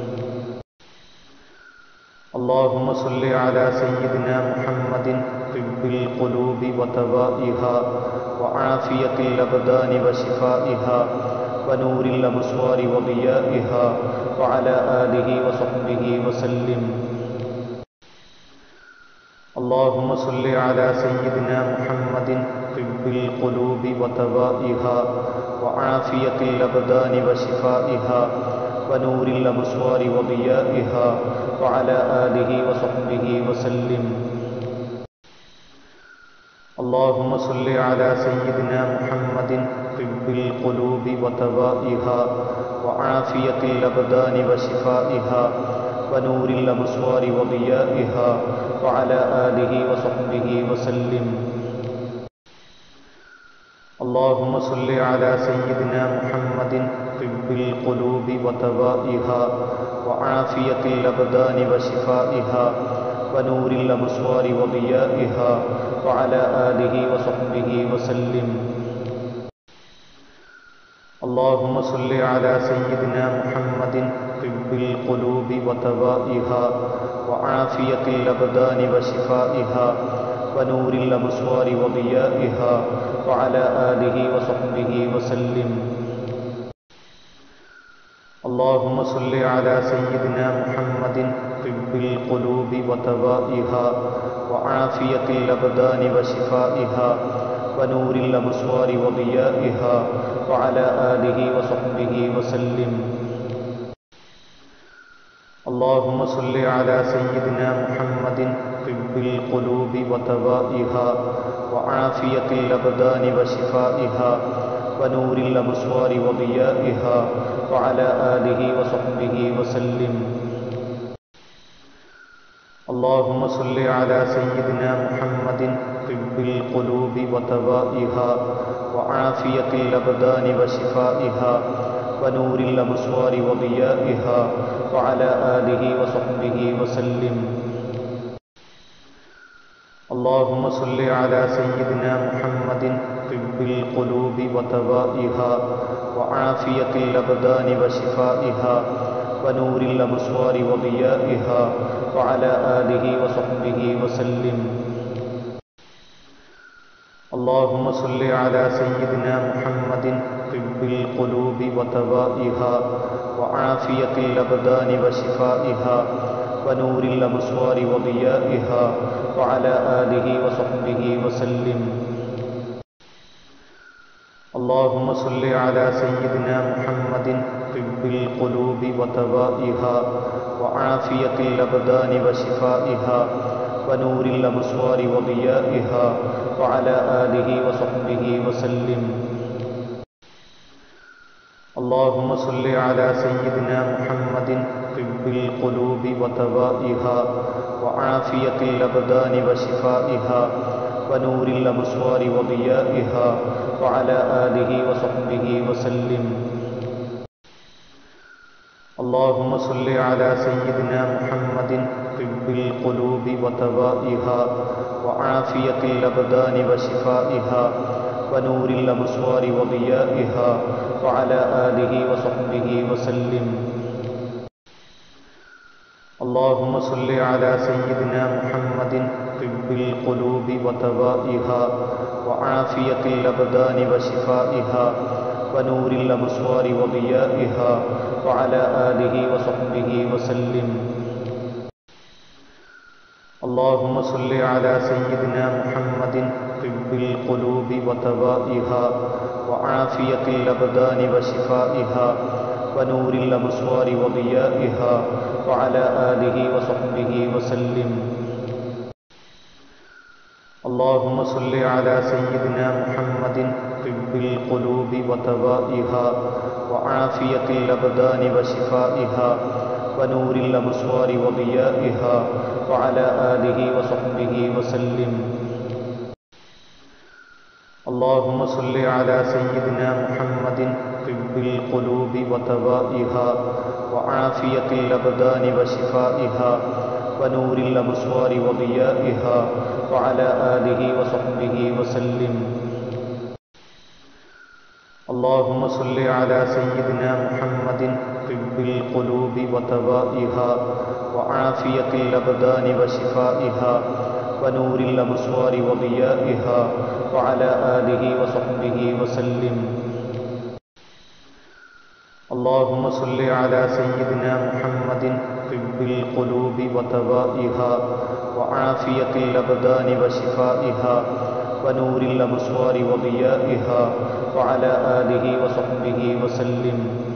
اللهم صل على سيدنا محمد طب القلوب وطبائها وعافية الأبدان وشفائها ونور الأبصار وضيائها وعلى آله وصحبه وسلم. اللهم صل على سيدنا محمد طب القلوب وطبائها وعافية الأبدان وشفائها ونور الأبصار وضيائها وعلى آله وصحبه وسلم. اللهم صل على سيدنا محمد طب القلوب وطبائها وعافية الأبدان وشفائها ونور الأبصار وضيائها وعلى آله وصحبه وسلم. اللهم صل على سيدنا محمد طب القلوب وطبائها وعافية الأبدان وشفائها ونور الأبصار وضيائها وعلى آله وصحبه وسلم. اللهم صل على سيدنا محمد طب القلوب ودوائها وعافية الأبدان وشفائها ونور الأبصار وضيائها وعلى آله وصحبه وسلم. اللهم صل على سيدنا محمد طب القلوب ودوائها وعافية الأبدان وشفائها ونور الأبصار وضيائها وعلى آله وصحبه وسلم. اللهم صل على سيدنا محمد طب القلوب ودوائها وعافية الأبدان وشفائها ونور الأبصار وضيائها وعلى آله وصحبه وسلم. اللهم صل على سيدنا محمد طب القلوب ودوائها وعافية الأبدان وشفائها ونور الأبصار وضيائها وعلى آله وصحبه وسلم. اللهم صل على سيدنا محمد طب القلوب ودوائها وعافية الأبدان وشفائها ونور الأبصار وضيائها وعلى آله وصحبه وسلم. اللهم صل على سيدنا محمد طب القلوب ودوائها وعافية الأبدان وشفائها ونور الأبصار وضيائها وعلى آله وصحبه وسلم. اللهم صل على سيدنا محمد طب القلوب ودوائها وعافية الأبدان وشفائها ونور الأبصار وضيائها وعلى آله وصحبه وسلم. اللهم صل على سيدنا محمد طب القلوب ودوائها وعافية الأبدان وشفائها ونور الأبصار وضيائها وعلى آله وصحبه وسلم. اللهم صل على سيدنا محمد طب القلوب ودوائها وعافية الأبدان وشفائها ونور الأبصار وضيائها وعلى آله وصحبه وسلم. اللهم صل على سيدنا محمد طب القلوب ودوائها وعافية الأبدان وشفائها ونور الأبصار وضيائها وعلى آله وصحبه وسلم. اللهم صل على سيدنا محمد طب القلوب ودوائها وعافية الأبدان وشفائها ونور الأبصار وضيائها وعلى آله وصحبه وسلم. اللهم صل على سيدنا محمد طب القلوب ودوائها وعافية الأبدان وشفائها ونور الأبصار وضيائها وعلى آله وصحبه وسلم. اللهم صل على سيدنا محمد طب القلوب ودوائها وعافية الأبدان وشفائها ونور الأبصار وضيائها وعلى آله وصحبه وسلم. اللهم صل على سيدنا محمد طب القلوب ودوائها وعافية الأبدان وشفائها ونور الأبصار وضيائها وعلى آله وصحبه وسلم. اللهم صل على سيدنا محمد طب القلوب ودوائها وعافية الأبدان وشفائها ونور الأبصار وضيائها وعلى آله وصحبه وسلم.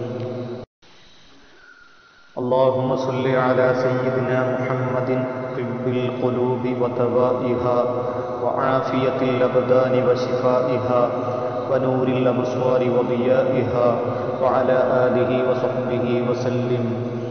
اللهم صل على سيدنا محمد طب القلوب ودوائها وعافية الأبدان وشفائها ونور الأبصار وضيائها وعلى آله وصحبه وسلم.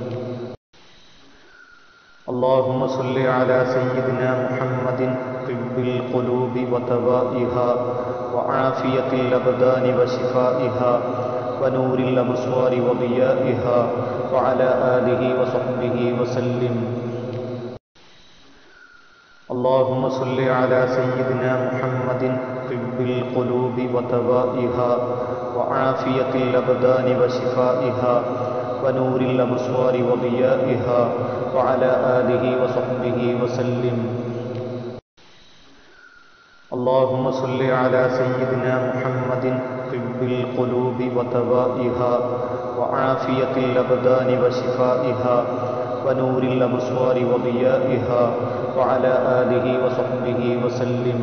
اللهم صل على سيدنا محمد طب القلوب ودوائها وعافية الأبدان وشفائها ونور الأبصار وضيائها وعلى آله وصحبه وسلم. اللهم صل على سيدنا محمد طب طب القلوب ودوائها وعافية الأبدان وشفائها ونور الأبصار وضيائها وعلى آله وصحبه وسلم. اللهم صل على سيدنا محمد طب القلوب ودوائها وعافية الأبدان وشفائها ونور الأبصار وضيائها وعلى آله وصحبه وسلم.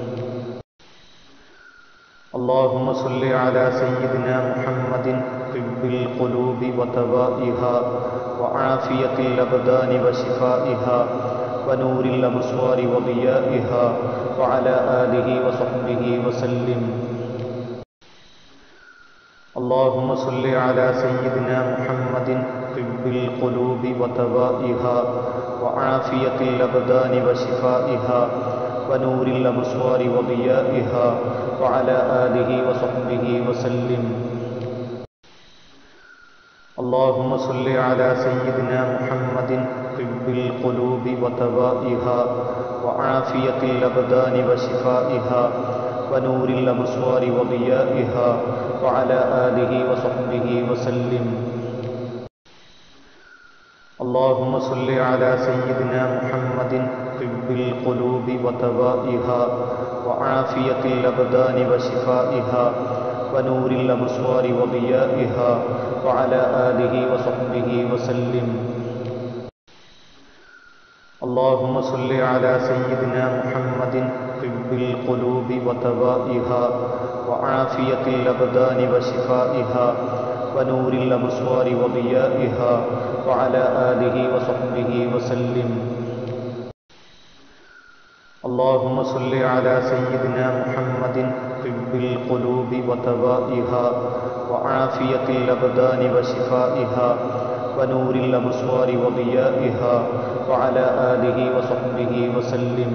اللهم صل على سيدنا محمد طب القلوب ودوائها وعافية الأبدان وشفائها ونور الأبصار وضيائها وعلى آله وصحبه وسلم. اللهم صل على سيدنا محمد طب القلوب ودوائها وعافية الأبدان وشفائها ونور الأبصار وضيائها وعلى آله وصحبه وسلم. اللهم صل على سيدنا محمد طب القلوب ودوائها وعافية الأبدان وشفائها ونور الأبصار وضيائها وعلى آله وصحبه وسلم. اللهم صل على سيدنا محمد طب القلوب ودوائها وعافية الأبدان وشفائها ونور الأبصار وضيائها وعلى آله وصحبه وسلم. اللهم صل على سيدنا محمد طب القلوب ودوائها وعافية الأبدان وشفائها ونور الأبصار وضيائها وعلى آله وصحبه وسلم. اللهم صل على سيدنا محمد طب القلوب ودوائها وعافية الأبدان وشفائها ونور الأبصار وضيائها وعلى آله وصحبه وسلم.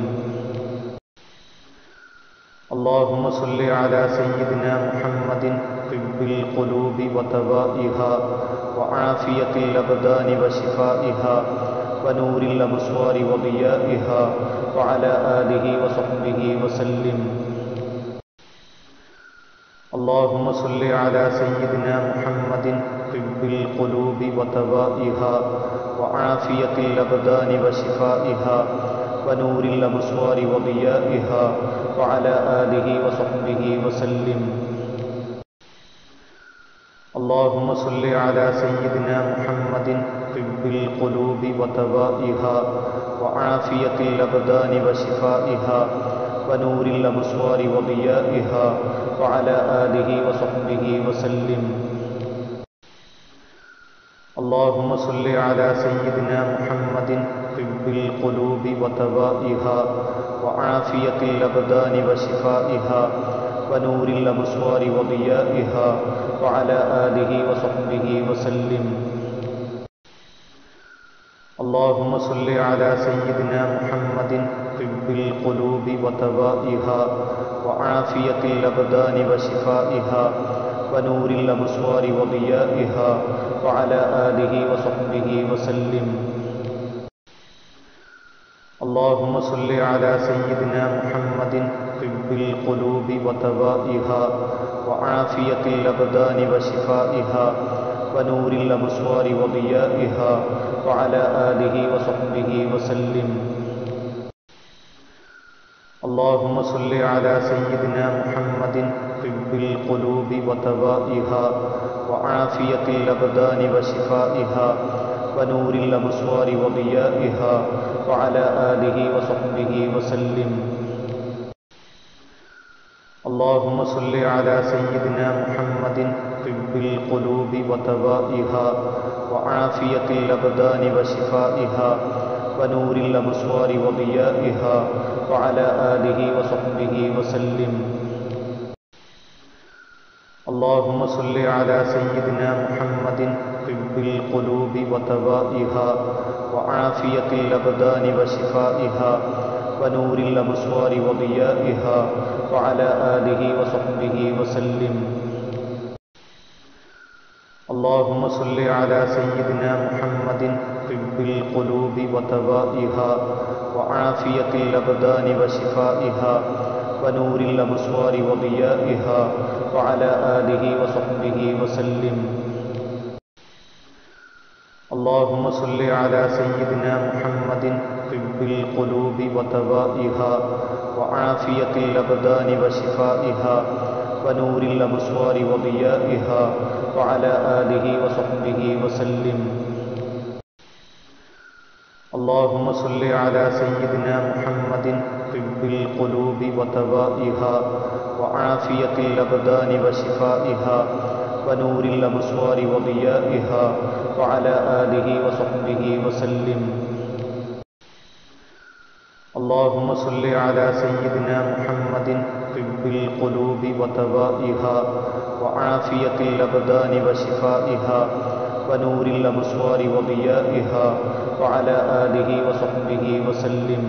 اللهم صل على سيدنا محمد طب القلوب ودوائها وعافية الأبدان وشفائها ونور الأبصار وضيائها وعلى آله وصحبه وسلم. اللهم صل على سيدنا محمد طب القلوب ودوائها وعافية الأبدان وشفائها ونور الأبصار وضيائها وعلى آله وصحبه وسلم. اللهم صل على سيدنا محمد طب القلوب ودوائها وعافية الأبدان وشفائها ونور الأبصار وضيائها وعلى آله وصحبه وسلم. اللهم صل على سيدنا محمد طب القلوب ودوائها وعافية الأبدان وشفائها ونور الأبصار وضيائها وعلى آله وصحبه وسلم. اللهم صل على سيدنا محمد طب القلوب ودوائها وعافية الأبدان وشفائها ونور الأبصار وضيائها وعلى آله وصحبه وسلم. اللهم صل على سيدنا محمد طب القلوب ودوائها وعافية الأبدان وشفائها ونور الأبصار وضيائها وعلى آله وصحبه وسلم. اللهم صل على سيدنا محمد طب القلوب ودوائها وعافية الأبدان وشفائها ونور الأبصار وضيائها وعلى آله وصحبه وسلم. اللهم صل على سيدنا محمد طب القلوب ودوائها وعافية الأبدان وشفائها ونور الأبصار وضيائها وعلى آله وصحبه وسلم. اللهم صل على سيدنا محمد طب القلوب ودوائها وعافية الأبدان وشفائها ونور الأبصار وضيائها وعلى آله وصحبه وسلم. اللهم صل على سيدنا محمد طب القلوب ودوائها وعافية الأبدان وشفائها ونور الأبصار وضيائها وعلى آله وصحبه وسلم. اللهم صل على سيدنا محمد طب القلوب ودوائها وعافية الأبدان وشفائها ونور الأبصار وضيائها وعلى آله وصحبه وسلم. اللهم صل على سيدنا محمد طب القلوب ودوائها وعافية الأبدان وشفائها ونور الأبصار وضيائها وعلى آله وصحبه وسلم. اللهم صل على سيدنا محمد طب القلوب ودوائها وعافية الأبدان وشفائها ونور الأبصار وضيائها وعلى آله وصحبه وسلم.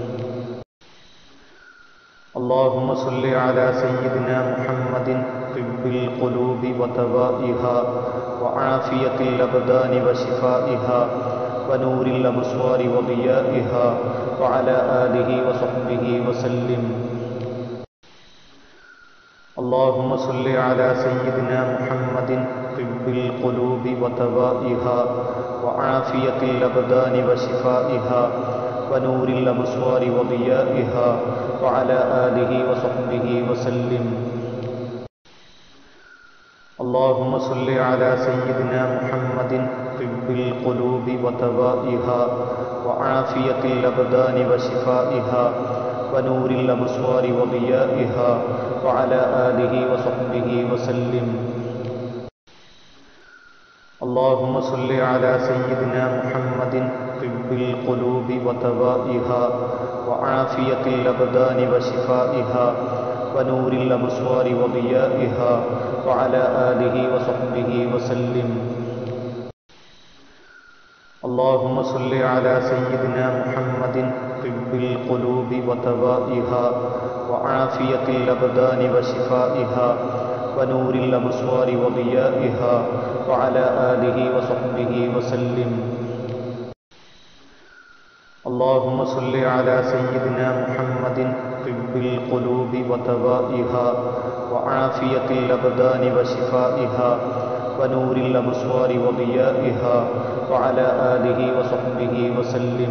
اللهم صل على سيدنا محمد طب القلوب ودوائها وعافية الأبدان وشفائها ونور الأبصار وضيائها وعلى آله وصحبه وسلم. اللهم صل على سيدنا محمد طب القلوب ودوائها وعافية الأبدان وشفائها ونور الأبصار وضيائها وعلى آله وصحبه وسلم. اللهم صل على سيدنا محمد طب القلوب ودوائها وعافية الأبدان وشفائها ونور الأبصار وضيائها وعلى آله وصحبه وسلم. اللهم صل على سيدنا محمد طب القلوب ودوائها وعافية الأبدان وشفائها ونور الأبصار وضيائها وعلى آله وصحبه وسلم. اللهم صل على سيدنا محمد طب القلوب ودوائها وعافية الأبدان وشفائها ونور الأبصار وضيائها وعلى آله وصحبه وسلم. اللهم صل على سيدنا محمد طب القلوب ودوائها وعافية الأبدان وشفائها ونور الأبصار وضيائها وعلى آله وصحبه وسلم.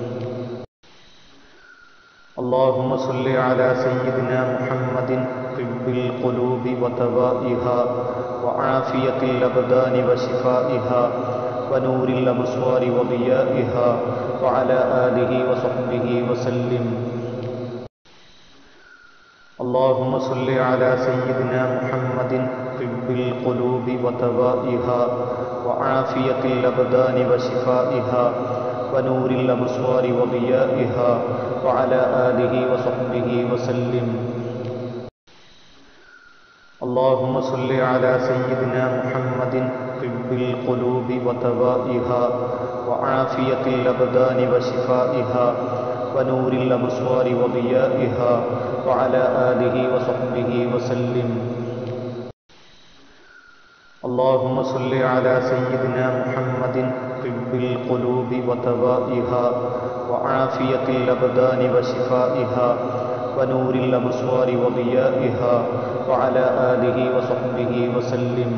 اللهم صل على سيدنا محمد طب القلوب ودوائها وعافية الأبدان وشفائها ونور الأبصار وضيائها وعلى آله وصحبه وسلم. اللهم صل على سيدنا محمد طب القلوب ودوائها وعافية الأبدان وشفائها ونور الأبصار وضيائها وعلى آله وصحبه وسلم. اللهم صل على سيدنا محمد طب القلوب ودوائها وعافية الأبدان وشفائها ونور الأبصار وضيائها وعلى آله وصحبه وسلم. اللهم صل على سيدنا محمد طب القلوب ودوائها وعافية الأبدان وشفائها ونور الأبصار وضيائها وعلى آله وصحبه وسلم.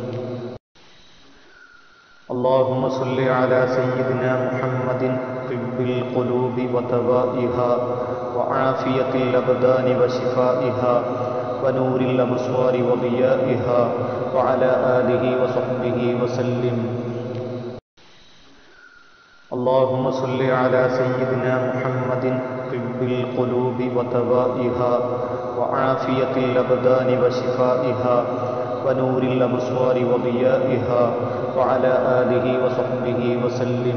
اللهم صل على سيدنا محمد طب القلوب ودوائها وعافية الأبدان وشفائها ونور الأبصار وضيائها وعلى آله وصحبه وسلم. اللهم صل على سيدنا محمد طب القلوب ودوائها وعافية الأبدان وشفائها ونور الأبصار وضيائها وعلى آله وصحبه وسلم.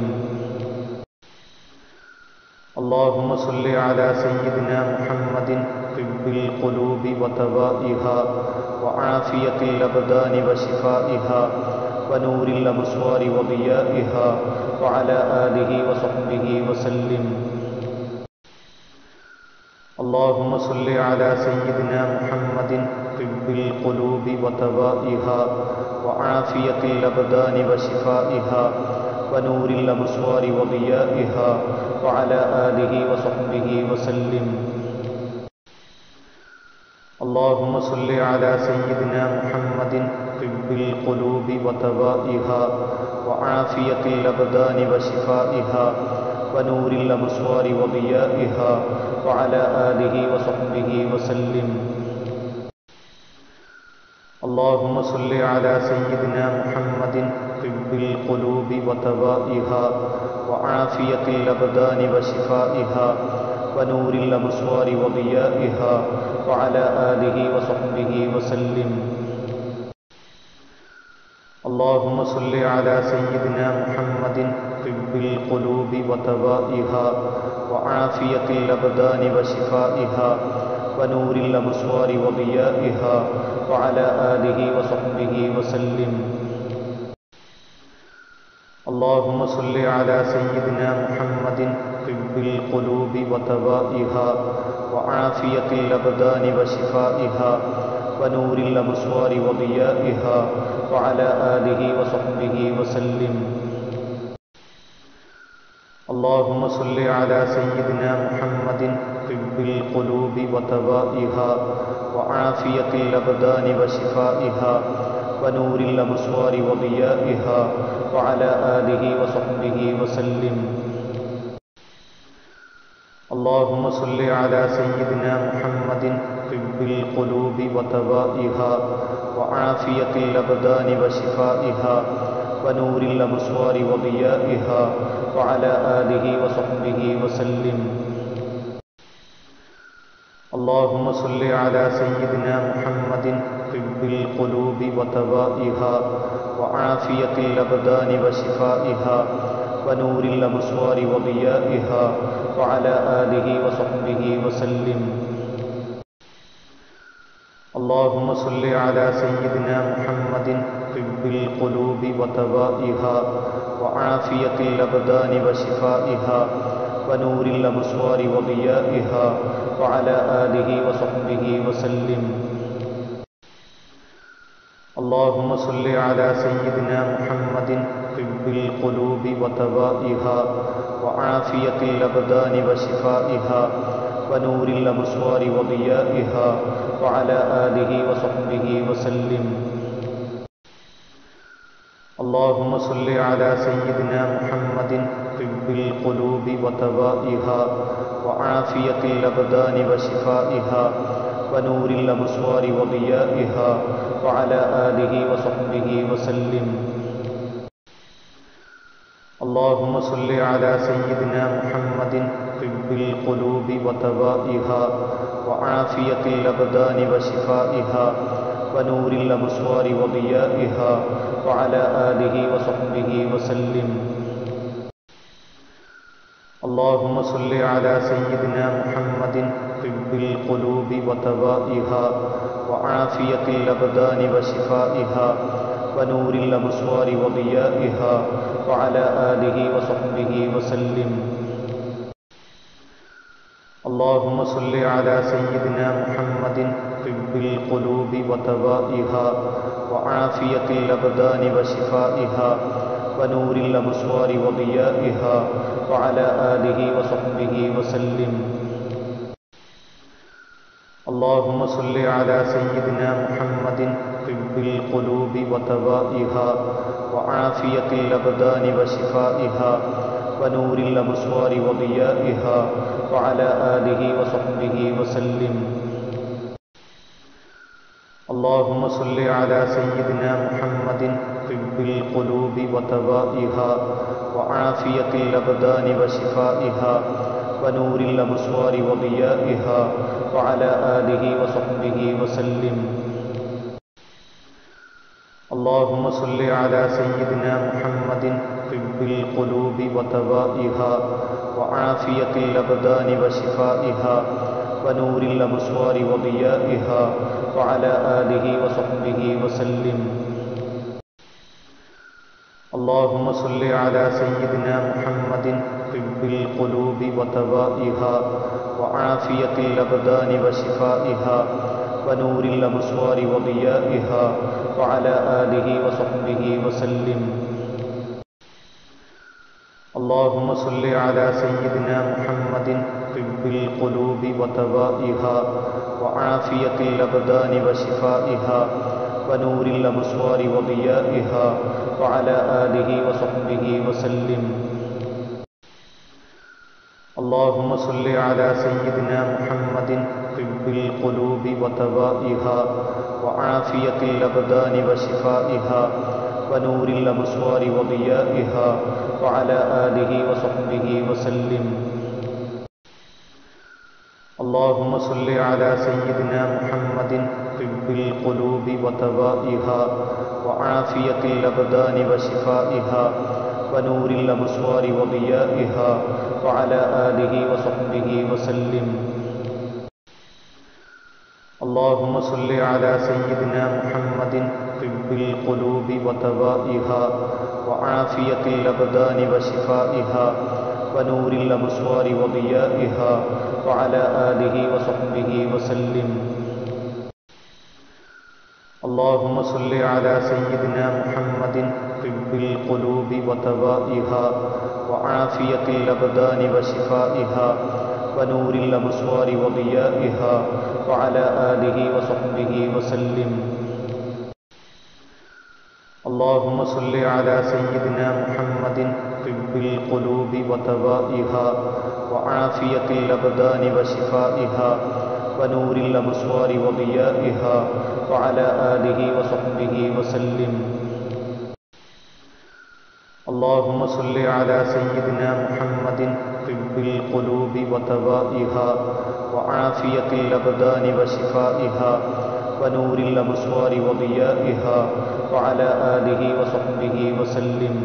اللهم صل على سيدنا محمد طب القلوب ودوائها وعافية الأبدان وشفائها ونور الأبصار وضيائها وعلى آله وصحبه وسلم. اللهم صل على سيدنا محمد طب القلوب ودوائها وعافية الأبدان وشفائها ونور الأبصار وضيائها وعلى آله وصحبه وسلم. اللهم صل على سيدنا محمد طب القلوب ودوائها وعافية الأبدان وشفائها ونور الأبصار وضيائها وعلى آله وصحبه وسلم. اللهم صل على سيدنا محمد طب القلوب ودوائها وعافية الأبدان وشفائها ونور الأبصار وضيائها وعلى آله وصحبه وسلم. اللهم صل على سيدنا محمد طب القلوب ودوائها وعافية الأبدان وشفائها ونور الأبصار وضيائها وعلى آله وصحبه وسلم. اللهم صل على سيدنا محمد طب القلوب ودوائها وعافية الأبدان وشفائها ونور الأبصار وضيائها وعلى آله وصحبه وسلم. اللهم صل على سيدنا محمد طب القلوب ودوائها وعافية الأبدان وشفائها ونور الأبصار وضيائها وعلى آله وصحبه وسلم. اللهم صل على سيدنا محمد طب القلوب ودوائها وعافية الأبدان وشفائها ونور الأبصار وضيائها وعلى آله وصحبه وسلم. اللهم صل على سيدنا محمد طب القلوب ودوائها وعافية الأبدان وشفائها ونور الأبصار وضيائها وعلى آله وصحبه وسلم. اللهم صل على سيدنا محمد طب القلوب ودوائها وعافية الأبدان وشفائها ونور الأبصار وضيائها وعلى آله وصحبه وسلم. اللهم صل على سيدنا محمد طب القلوب ودوائها وعافية الأبدان وشفائها ونور الأبصار وضيائها وعلى آله وصحبه وسلم. اللهم صل على سيدنا محمد طب القلوب ودوائها وعافية الأبدان وشفائها ونور الأبصار وضيائها وعلى آله وصحبه وسلم. اللهم صل على سيدنا محمد طب القلوب ودوائها وعافية الأبدان وشفائها ونور الأبصار وضيائها وعلى آله وصحبه وسلم. اللهم صل على سيدنا محمد طب القلوب ودوائها وعافية الأبدان وشفائها ونور الأبصار وضيائها وعلى آله وصحبه وسلم. اللهم صل على سيدنا محمد طب القلوب ودوائها وعافية الأبدان وشفائها ونور الأبصار وضيائها وعلى آله وصحبه وسلم. اللهم صل على سيدنا محمد طب القلوب ودوائها وعافية الأبدان وشفائها ونور الأبصار وضيائها وعلى آله وصحبه وسلم. اللهم صل على سيدنا محمد طب القلوب ودوائها وعافية الأبدان وشفائها ونور الأبصار وضيائها وعلى آله وصحبه وسلم. اللهم صل على سيدنا محمد طب القلوب ودوائها وعافية الأبدان وشفائها ونور الأبصار وضيائها وعلى آله وصحبه وسلم. اللهم صل على سيدنا محمد طب القلوب ودوائها وعافية الأبدان وشفائها ونور الأبصار وضيائها وعلى آله وصحبه وسلم. اللهم صل على سيدنا محمد طب القلوب ودوائها وعافية الأبدان وشفائها ونور الأبصار وضيائها وعلى آله وصحبه وسلم. اللهم صل على سيدنا محمد طب القلوب ودوائها وعافية الأبدان وشفائها ونور الأبصار وضيائها وعلى آله وصحبه وسلم. اللهم صل على سيدنا محمد طب القلوب ودوائها وعافية الأبدان وشفائها ونور الأبصار وضيائها وعلى آله وصحبه وسلم. اللهم صل على سيدنا محمد طب القلوب ودوائها وعافية الأبدان وشفائها ونور الأبصار وضيائها وعلى آله وصحبه وسلم. اللهم صل على سيدنا محمد طب القلوب ودوائها وعافية الأبدان وشفائها ونور الأبصار وضيائها وعلى آله وصحبه وسلم. اللهم صل على سيدنا محمد طب القلوب ودوائها وعافية الأبدان وشفائها ونور الأبصار وضيائها وعلى آله وصحبه وسلم. اللهم صل على سيدنا محمد طب القلوب ودوائها وعافية الأبدان وشفائها ونور الأبصار وضيائها وعلى آله وصحبه وسلم.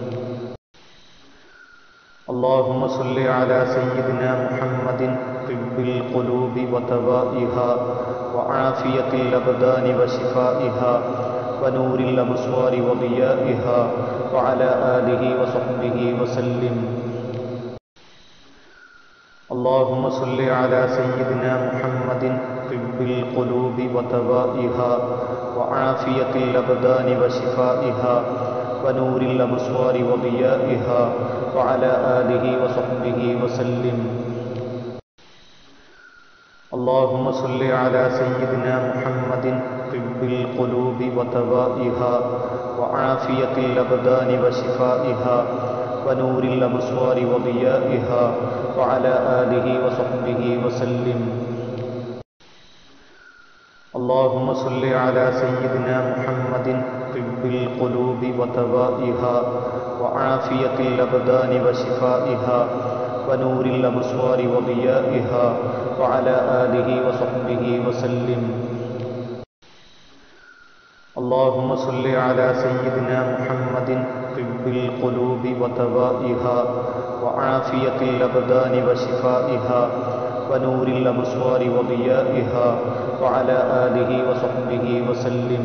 اللهم صل على سيدنا محمد طب القلوب ودوائها وعافية الأبدان وشفائها ونور الأبصار وضيائها وعلى آله وصحبه وسلم. اللهم صل على سيدنا محمد طب القلوب ودوائها وعافية الأبدان وشفائها ونور الأبصار وضيائها وعلى آله وصحبه وسلم. اللهم صل على سيدنا محمد طب القلوب ودوائها وعافية الأبدان وشفائها ونور الأبصار وضيائها وعلى آله وصحبه وسلم. اللهم صل على سيدنا محمد طب القلوب ودوائها وعافية الأبدان وشفائها ونور الأبصار وضيائها وعلى آله وصحبه وسلم. اللهم صل على سيدنا محمد طب القلوب ودوائها وعافية الأبدان وشفائها ونور الأبصار وضيائها وعلى آله وصحبه وسلم.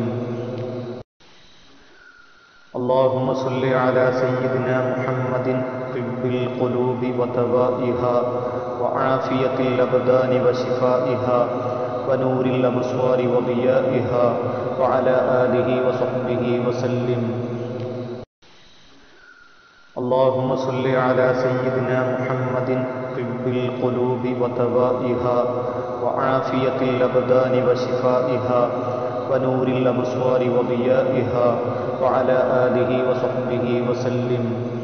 اللهم صل على سيدنا محمد طب القلوب ودوائها وعافية الأبدان وشفائها ونور الأبصار وضيائها وعلى آله وصحبه وسلم. اللهم صل على سيدنا محمد طب القلوب ودوائها وعافية الأبدان وشفائها ونور الأبصار وضيائها وعلى آله وصحبه وسلم.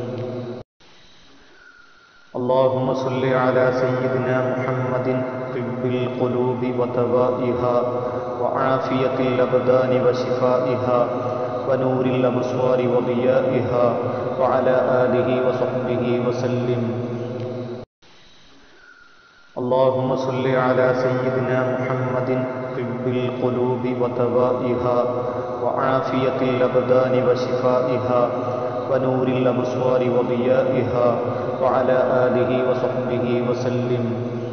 اللهم صل على سيدنا محمد طب القلوب ودوائها وعافية الأبدان وشفائها ونور الأبصار وضيائها وعلى آله وصحبه وسلم. اللهم صل على سيدنا محمد طب القلوب ودوائها وعافية الأبدان وشفائها ونور الأبصار وضيائها وعلى آله وصحبه وسلم.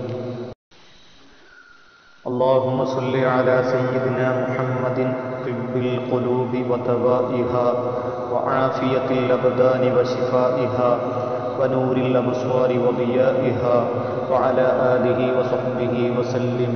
اللهم صل على سيدنا محمد طب القلوب ودوائها وعافية الأبدان وشفائها ونور الأبصار وضيائها وعلى آله وصحبه وسلم.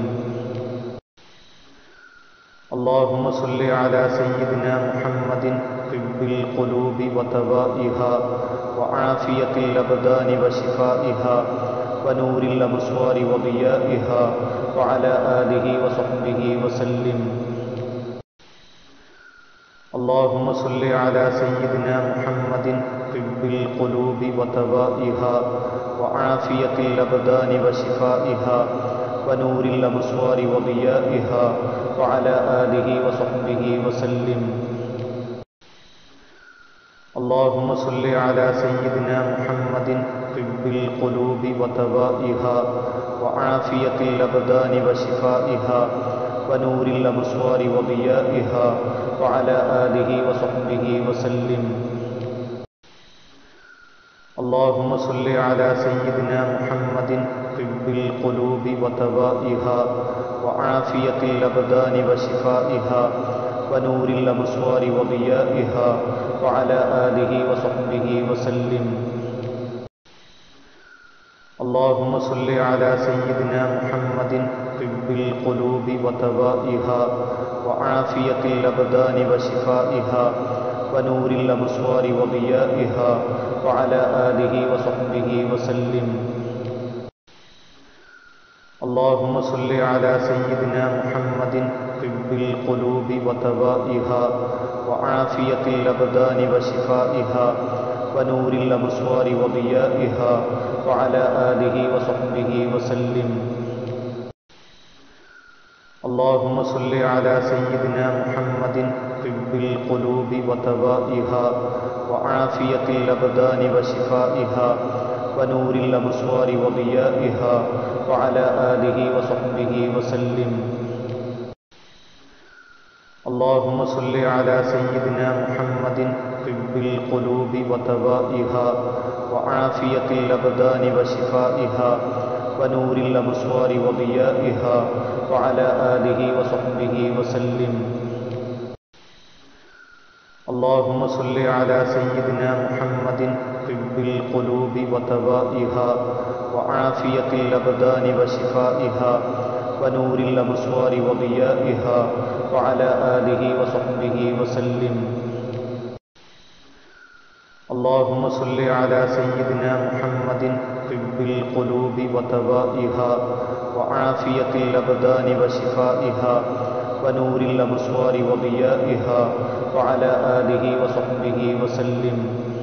اللهم صل على سيدنا محمد طب القلوب ودوائها وعافية الأبدان وشفائها ونور الأبصار وضيائها وعلى آله وصحبه وسلم. اللهم صل على سيدنا محمد طب القلوب وطبائها وعافية الأبدان وشفائها ونور الأبصار وضيائها وعلى آله وصحبه وسلم. اللهم صل على سيدنا محمد طب القلوب وطبائها وعافية الأبدان وشفائها ونور الأبصار وضيائها وعلى آله وصحبه وسلم. اللهم صل على سيدنا محمد طب القلوب وطبائها وعافية الأبدان وشفائها ونور الأبصار وضيائها وعلى آله وصحبه وسلم. اللهم صل على سيدنا محمد طب القلوب وطبائها وعافية الأبدان وشفائها ونور الأبصار وضيائها وعلى آله وصحبه وسلم. اللهم صل على سيدنا محمد طب القلوب وطبائها وعافية الأبدان وشفائها ونور الأبصار وضيائها وعلى آله وصحبه وسلم. اللهم صل على سيدنا محمد طب القلوب وطبائها وعافية الأبدان وشفائها ونور الأبصار وضيائها وعلى آله وصحبه وسلم. اللهم صل على سيدنا محمد طب القلوب وطبائها وعافية الأبدان وشفائها ونور الأبصار وضيائها وعلى آله وصحبه وسلم. اللهم صل على سيدنا محمد طب القلوب وطبائها وعافية الأبدان وشفائها ونور الأبصار وضيائها وعلى آله وصحبه وسلم. اللهم صل على سيدنا محمد طب القلوب وطبائها وعافية الأبدان وشفائها ونور الأبصار وضيائها وعلى آله وصحبه وسلم.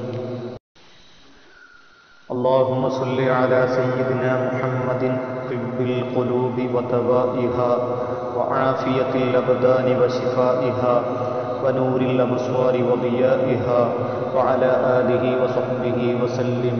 اللهم صل على سيدنا محمد طب القلوب وطبائها وعافية الأبدان وشفائها ونور الأبصار وضيائها وعلى آله وصحبه وسلم.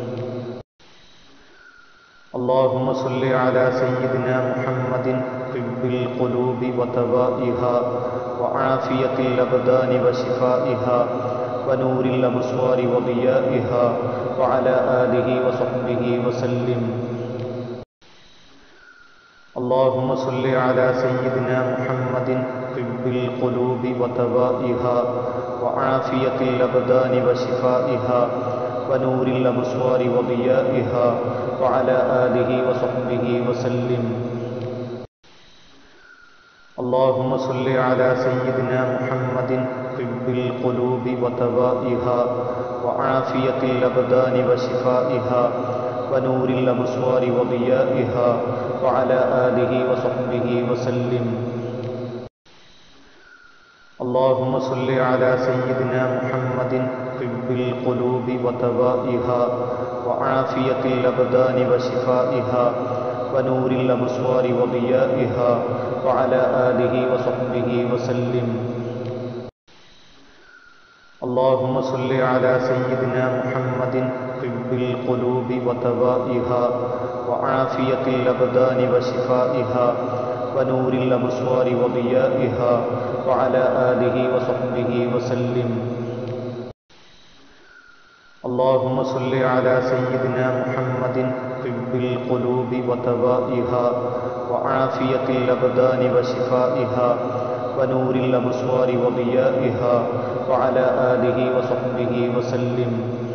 اللهم صل على سيدنا محمد طب القلوب وطبائها وعافية الأبدان وشفائها ونور الأبصار وضيائها وعلى آله وصحبه وسلم. اللهم صل على سيدنا محمد طب القلوب وطبائها وعافية الأبدان وشفائها ونور الأبصار وضيائها وعلى آله وصحبه وسلم. اللهم صل على سيدنا محمد طب القلوب وطبائها وعافية الأبدان وشفائها ونور الأبصار وضيائها وعلى آله وصحبه وسلم. اللهم صل على سيدنا محمد طب القلوب وطبائها وعافية الأبدان وشفائها ونور الأبصار وضيائها وعلى آله وصحبه وسلم. اللهم صل على سيدنا محمد طب القلوب وطبائها وعافية الأبدان وشفائها ونور الأبصار وضيائها وعلى آله وصحبه وسلم. اللهم صل على سيدنا محمد طب القلوب وطبائها وعافية الأبدان وشفائها ونور الأبصار وضيائها وعلى آله وصحبه وسلم.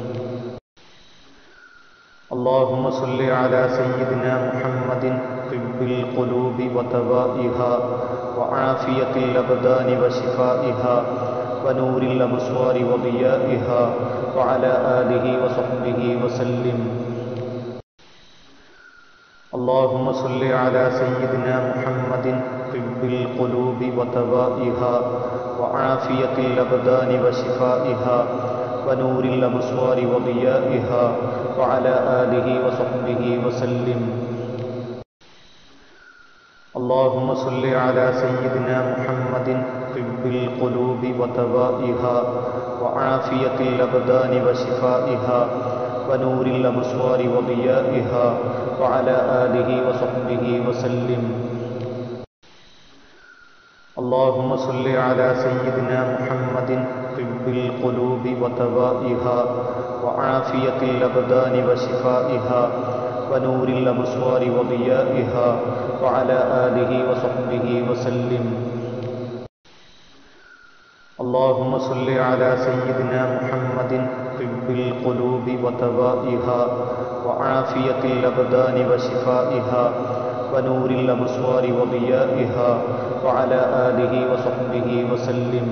اللهم صل على سيدنا محمد طب القلوب وطبائها وعافية الأبدان وشفائها ونور الأبصار وضيائها وعلى آله وصحبه وسلم. اللهم صل على سيدنا محمد طب القلوب ودوائها وعافية الأبدان وشفائها ونور الأبصار وضيائها وعلى آله وصحبه وسلم. اللهم صل على سيدنا محمد طب القلوب ودوائها وعافية الأبدان وشفائها ونور الأبصار وضيائها وعلى آله وصحبه وسلم. اللهم صل على سيدنا محمد طب القلوب ودوائها وعافية الأبدان وشفائها ونور الأبصار وضيائها وعلى آله وصحبه وسلم. اللهم صل على سيدنا محمد طب القلوب ودوائها وعافية الأبدان وشفائها ونور الأبصار وضيائها وعلى آله وصحبه وسلم.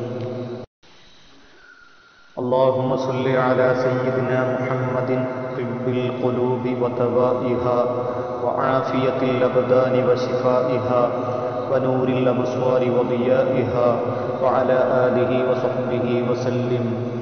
اللهم صل على سيدنا محمد طب القلوب ودوائها وعافية الأبدان وشفائها ونور الأبصار وضيائها وعلى آله وصحبه وسلم.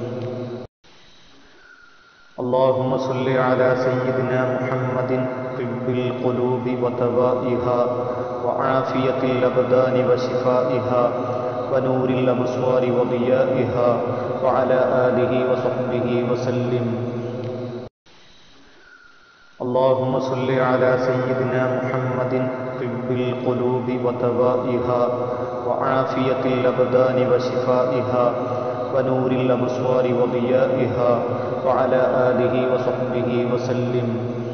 اللهم صل على سيدنا محمد طب القلوب ودوائها وعافية الأبدان وشفائها ونور الأبصار وضيائها وعلى آله وصحبه وسلم. اللهم صل على سيدنا محمد طب القلوب ودوائها وعافية الأبدان وشفائها ونور الأبصار وضيائها وعلى آله وصحبه وسلم.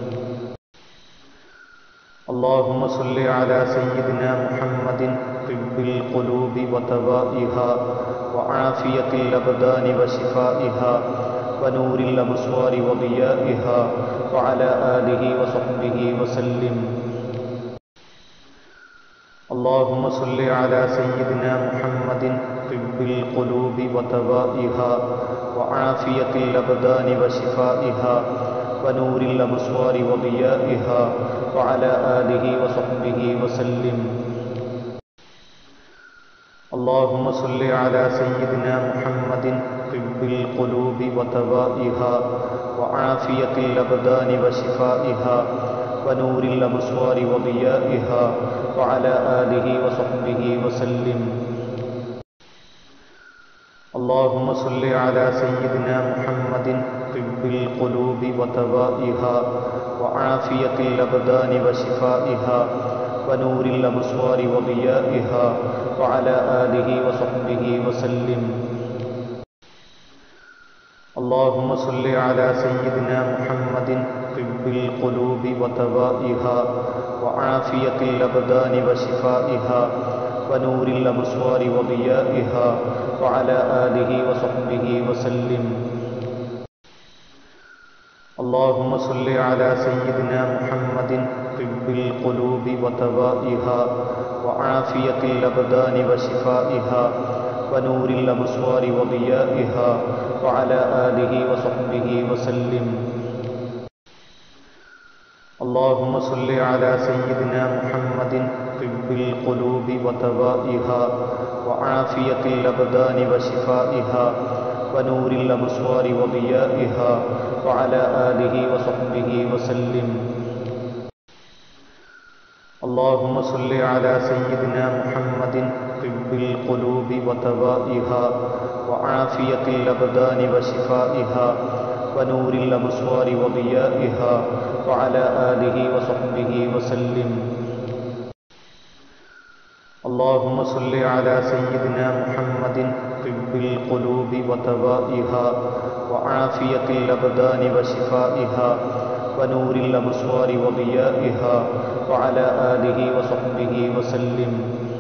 اللهم صل على سيدنا محمد طب القلوب ودوائها وعافية الأبدان وشفائها ونور الأبصار وضيائها وعلى آله وصحبه وسلم. اللهم صل على سيدنا محمد طب القلوب ودوائها وعافية الأبدان وشفائها ونور الأبصار وضيائها وعلى آله وصحبه وسلم. اللهم صل على سيدنا محمد طب القلوب ودوائها وعافية الأبدان وشفائها ونور الأبصار وضيائها وعلى آله وصحبه وسلم. اللهم صل على سيدنا محمد طب القلوب ودوائها وعافية الأبدان وشفائها ونور الأبصار وضيائها وعلى آله وصحبه وسلم. اللهم صل على سيدنا محمد طب القلوب ودوائها وعافية الأبدان وشفائها ونور الأبصار وضيائها وعلى آله وصحبه وسلم. اللهم صل على سيدنا محمد طب القلوب ودوائها وعافية الأبدان وشفائها ونور الأبصار وضيائها وعلى آله وصحبه وسلم. اللهم صل على سيدنا محمد طب القلوب ودوائها وعافية الأبدان وشفائها ونور الأبصار وضيائها وعلى آله وصحبه وسلم. اللهم صل على سيدنا محمد طب القلوب ودوائها وعافية الأبدان وشفائها ونور الأبصار وضيائها وعلى آله وصحبه وسلم. اللهم صل على سيدنا محمد طب القلوب ودوائها وعافية الأبدان وشفائها ونور الأبصار وضيائها وعلى آله وصحبه وسلم.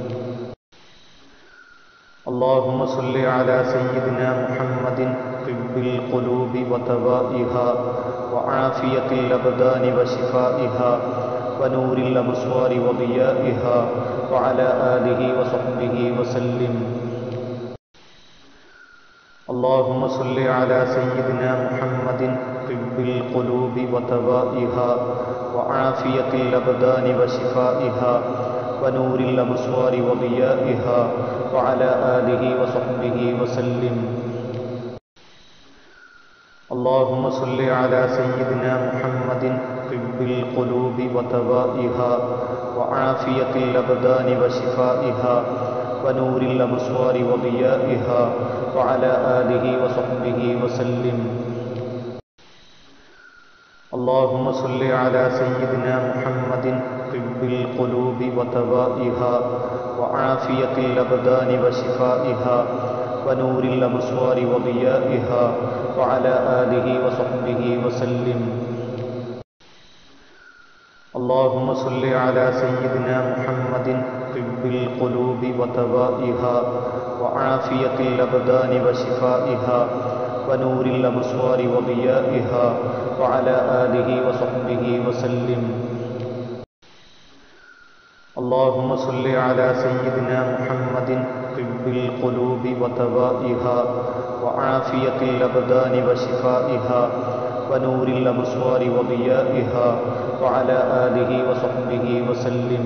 اللهم صل على سيدنا محمد طب القلوب ودوائها وعافية الأبدان وشفائها ونور الأبصار وضيائها وعلى آله وصحبه وسلم. اللهم صل على سيدنا محمد طب القلوب ودوائها وعافية الأبدان وشفائها ونور الأبصار وضيائها وعلى آله وصحبه وسلم. اللهم صل على سيدنا محمد طب القلوب وطبائها وعافية الأبدان وشفائها ونور الأبصار وضيائها وعلى آله وصحبه وسلم. اللهم صل على سيدنا محمد طب القلوب وطبائها وعافية الأبدان وشفائها ونور الأبصار وضيائها وعلى آله وصحبه وسلم. اللهم صل على سيدنا محمد طب القلوب وطبائها وعافية الأبدان وشفائها ونور الأبصار وضيائها وعلى آله وصحبه وسلم. اللهم صل على سيدنا محمد طب القلوب وطبائها وعافية الأبدان وشفائها ونور الأبصار وضيائها وعلى آله وصحبه وسلم.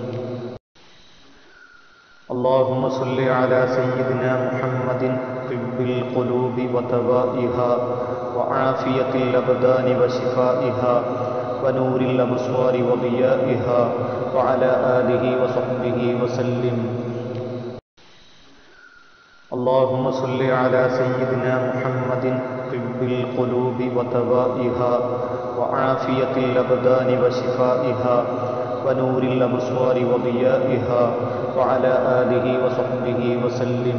اللهم صل على سيدنا محمد طب القلوب وطبائها وعافية الأبدان وشفائها ونور الأبصار وضيائها وعلى آله وصحبه وسلم. اللهم صل على سيدنا محمد طب القلوب وطبائها وعافية الأبدان وشفائها ونور الأبصار وضيائها وعلى آله وصحبه وسلم.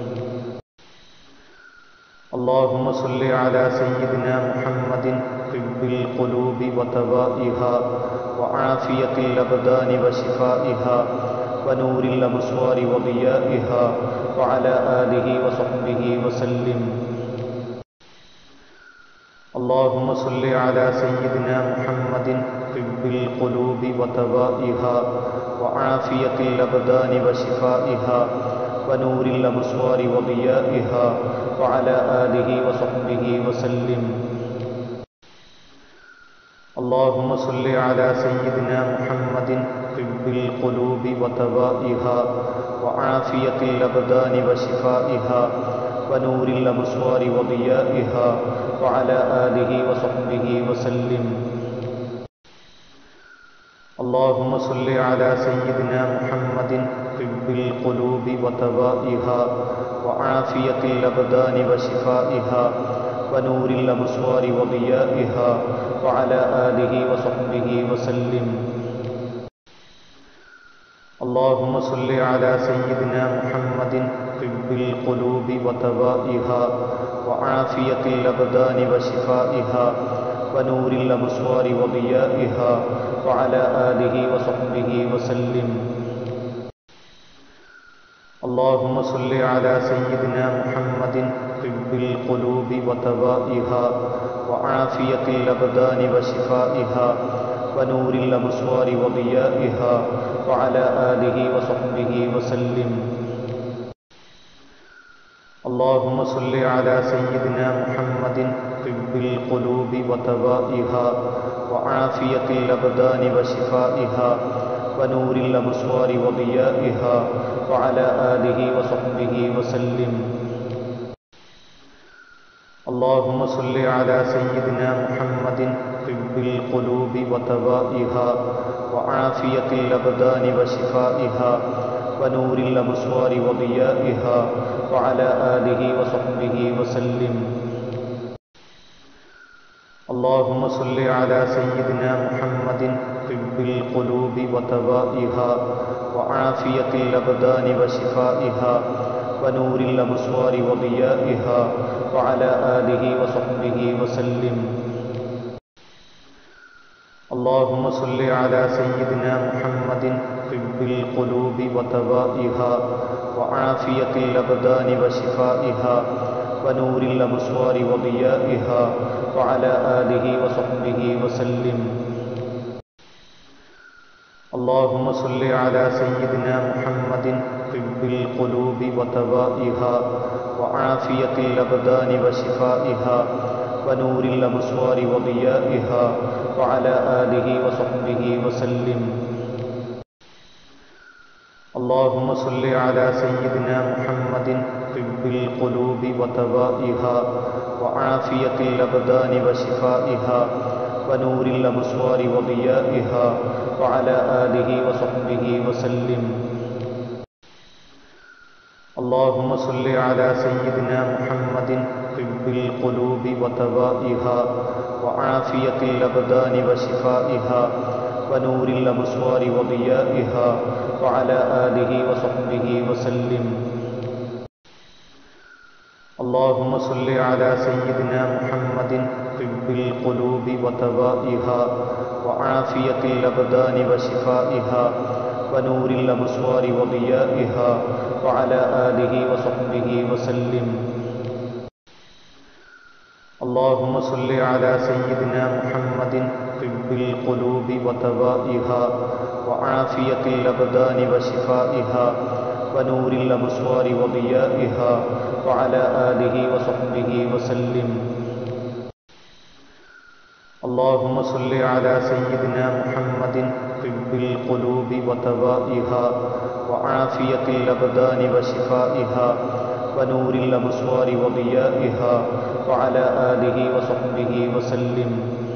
اللهم صل على سيدنا محمد طب القلوب وطبائها وعافية الأبدان وشفائها ونور الأبصار وضيائها وعلى آله وصحبه وسلم. اللهم صل على سيدنا محمد طب القلوب وطبائها وعافية الأبدان وشفائها ونور الأبصار وضيائها وعلى آله وصحبه وسلم. اللهم صل على سيدنا محمد طب القلوب وطبائها وعافية الأبدان وشفائها ونور الأبصار وضيائها وعلى آله وصحبه وسلم. اللهم صل على سيدنا محمد طب القلوب وطبائها وعافية الأبدان وشفائها ونور الأبصار وضيائها وعلى آله وصحبه وسلم. اللهم صل على سيدنا محمد طب القلوب وطبائها وعافية الأبدان وشفائها ونور الأبصار وضيائها وعلى آله وصحبه وسلم. اللهم صل على سيدنا محمد طب القلوب وطبائها وعافية الأبدان وشفائها ونور الأبصار وضيائها وعلى آله وصحبه وسلم. اللهم صل على سيدنا محمد طب القلوب وطبائها وعافية الأبدان وشفائها ونور الأبصار وضيائها وعلى آله وصحبه وسلم. اللهم صل على سيدنا محمد طب القلوب وطبائها وعافية الأبدان وشفائها ونور الأبصار وضيائها وعلى آله وصحبه وسلم. اللهم صل على سيدنا محمد طب القلوب وطبائها وعافية الأبدان وشفائها ونور الأبصار وضيائها وعلى آله وصحبه وسلم. اللهم صل على سيدنا محمد طب القلوب وطبائها وعافية الأبدان وشفائها ونور الأبصار وضيائها وعلى آله وصحبه وسلم. اللهم صل على سيدنا محمد طب القلوب وطبائها وعافية الأبدان وشفائها ونور الأبصار وضيائها وعلى آله وصحبه وسلم. اللهم صل على سيدنا محمد طب القلوب وطبائها وعافية الأبدان وشفائها ونور الأبصار وضيائها وعلى آله وصحبه وسلم. اللهم صل على سيدنا محمد طب القلوب وطبائها وعافية الأبدان وشفائها ونور الأبصار وضيائها وعلى آله وصحبه وسلم. اللهم صل على سيدنا محمد طب القلوب وطبائها وعافية الأبدان وشفائها ونور الأبصار وضيائها وعلى آله وصحبه وسلم. اللهم صل على سيدنا محمد طب القلوب وطبائها وعافية الأبدان وشفائها ونور الأبصار وضيائها وعلى آله وصحبه وسلم. اللهم صل على سيدنا محمد طب القلوب وطبائها وعافية الأبدان وشفائها ونور الأبصار وضيائها وعلى آله وصحبه وسلم.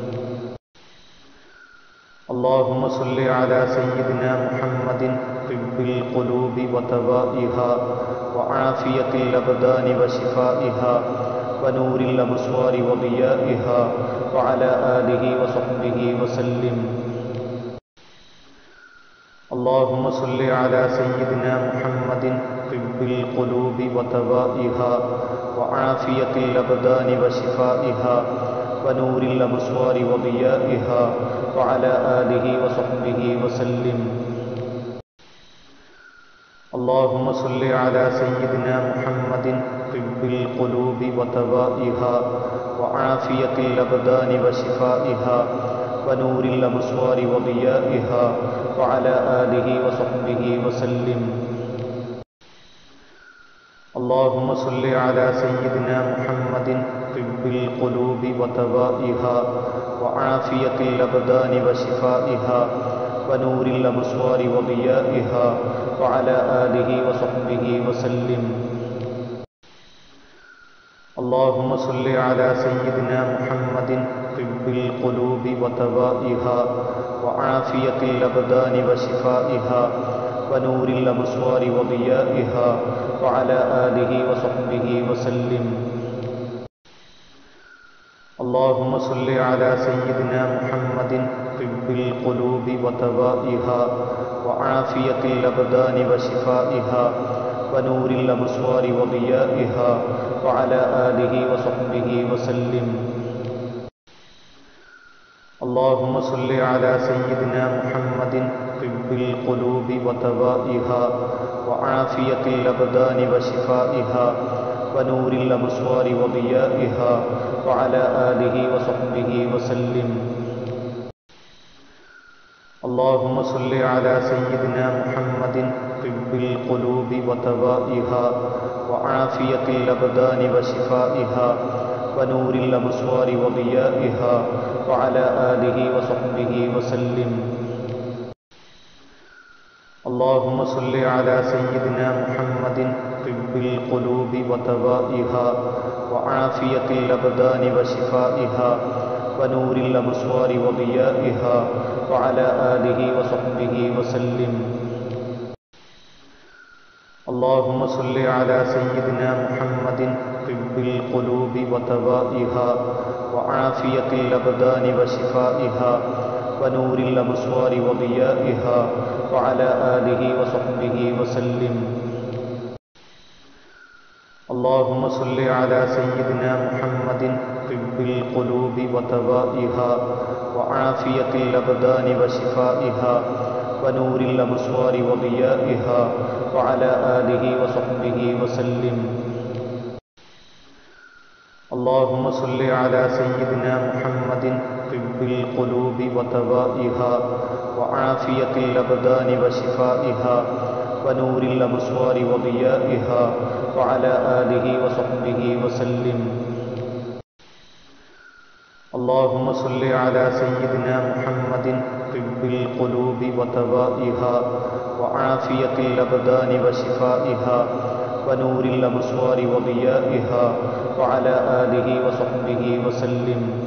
اللهم صل على سيدنا محمد طب القلوب وطبائها وعافية الأبدان وشفائها ونور الأبصار وضيائها وعلى آله وصحبه وسلم. اللهم صل على سيدنا محمد طب القلوب وطبائها وعافية الأبدان وشفائها ونور الأبصار وضيائها وعلى آله وصحبه وسلم. اللهم صل على سيدنا محمد طب القلوب وطبائها وعافية الأبدان وشفائها ونور الأبصار وضيائها وعلى آله وصحبه وسلم. اللهم صل على سيدنا محمد طب القلوب وطبائها وعافية الأبدان وشفائها ونور الأبصار وضيائها وعلى آله وصحبه وسلم. اللهم صل على سيدنا محمد طب القلوب وطبائها وعافية الأبدان وشفائها ونور الأبصار وضيائها وعلى آله وصحبه وسلم. اللهم صل على سيدنا محمد طب القلوب وطبائها وعافية الأبدان وشفائها ونور الأبصار وضيائها وعلى آله وصحبه وسلم. اللهم صل على سيدنا محمد طب القلوب وطبائها وعافية الأبدان وشفائها ونور الأبصار وضيائها وعلى آله وصحبه وسلم. اللهم صل على سيدنا محمد طب القلوب وطبائها وعافية الأبدان وشفائها ونور الأبصار وضيائها وعلى آله وصحبه وسلم. اللهم صل على سيدنا محمد طب القلوب وطبائها وعافية الأبدان وشفائها ونور الأبصار وضيائها وعلى آله وصحبه وسلم. اللهم صل على سيدنا محمد طب القلوب وطبائها وعافية الأبدان وشفائها ونور الأبصار وضيائها وعلى آله وصحبه وسلم. اللهم صل على سيدنا محمد طب القلوب وطبائها وعافية الأبدان وشفائها ونور الأبصار وضيائها وعلى آله وصحبه وسلم. اللهم صل على سيدنا محمد طب القلوب وطبائها وعافية الأبدان وشفائها ونور الأبصار وضيائها وعلى آله وصحبه وسلم. اللهم صل على سيدنا محمد طب القلوب ودوائها وعافية الأبدان وشفائها ونور الأبصار وضيائها وعلى آله وصحبه وسلم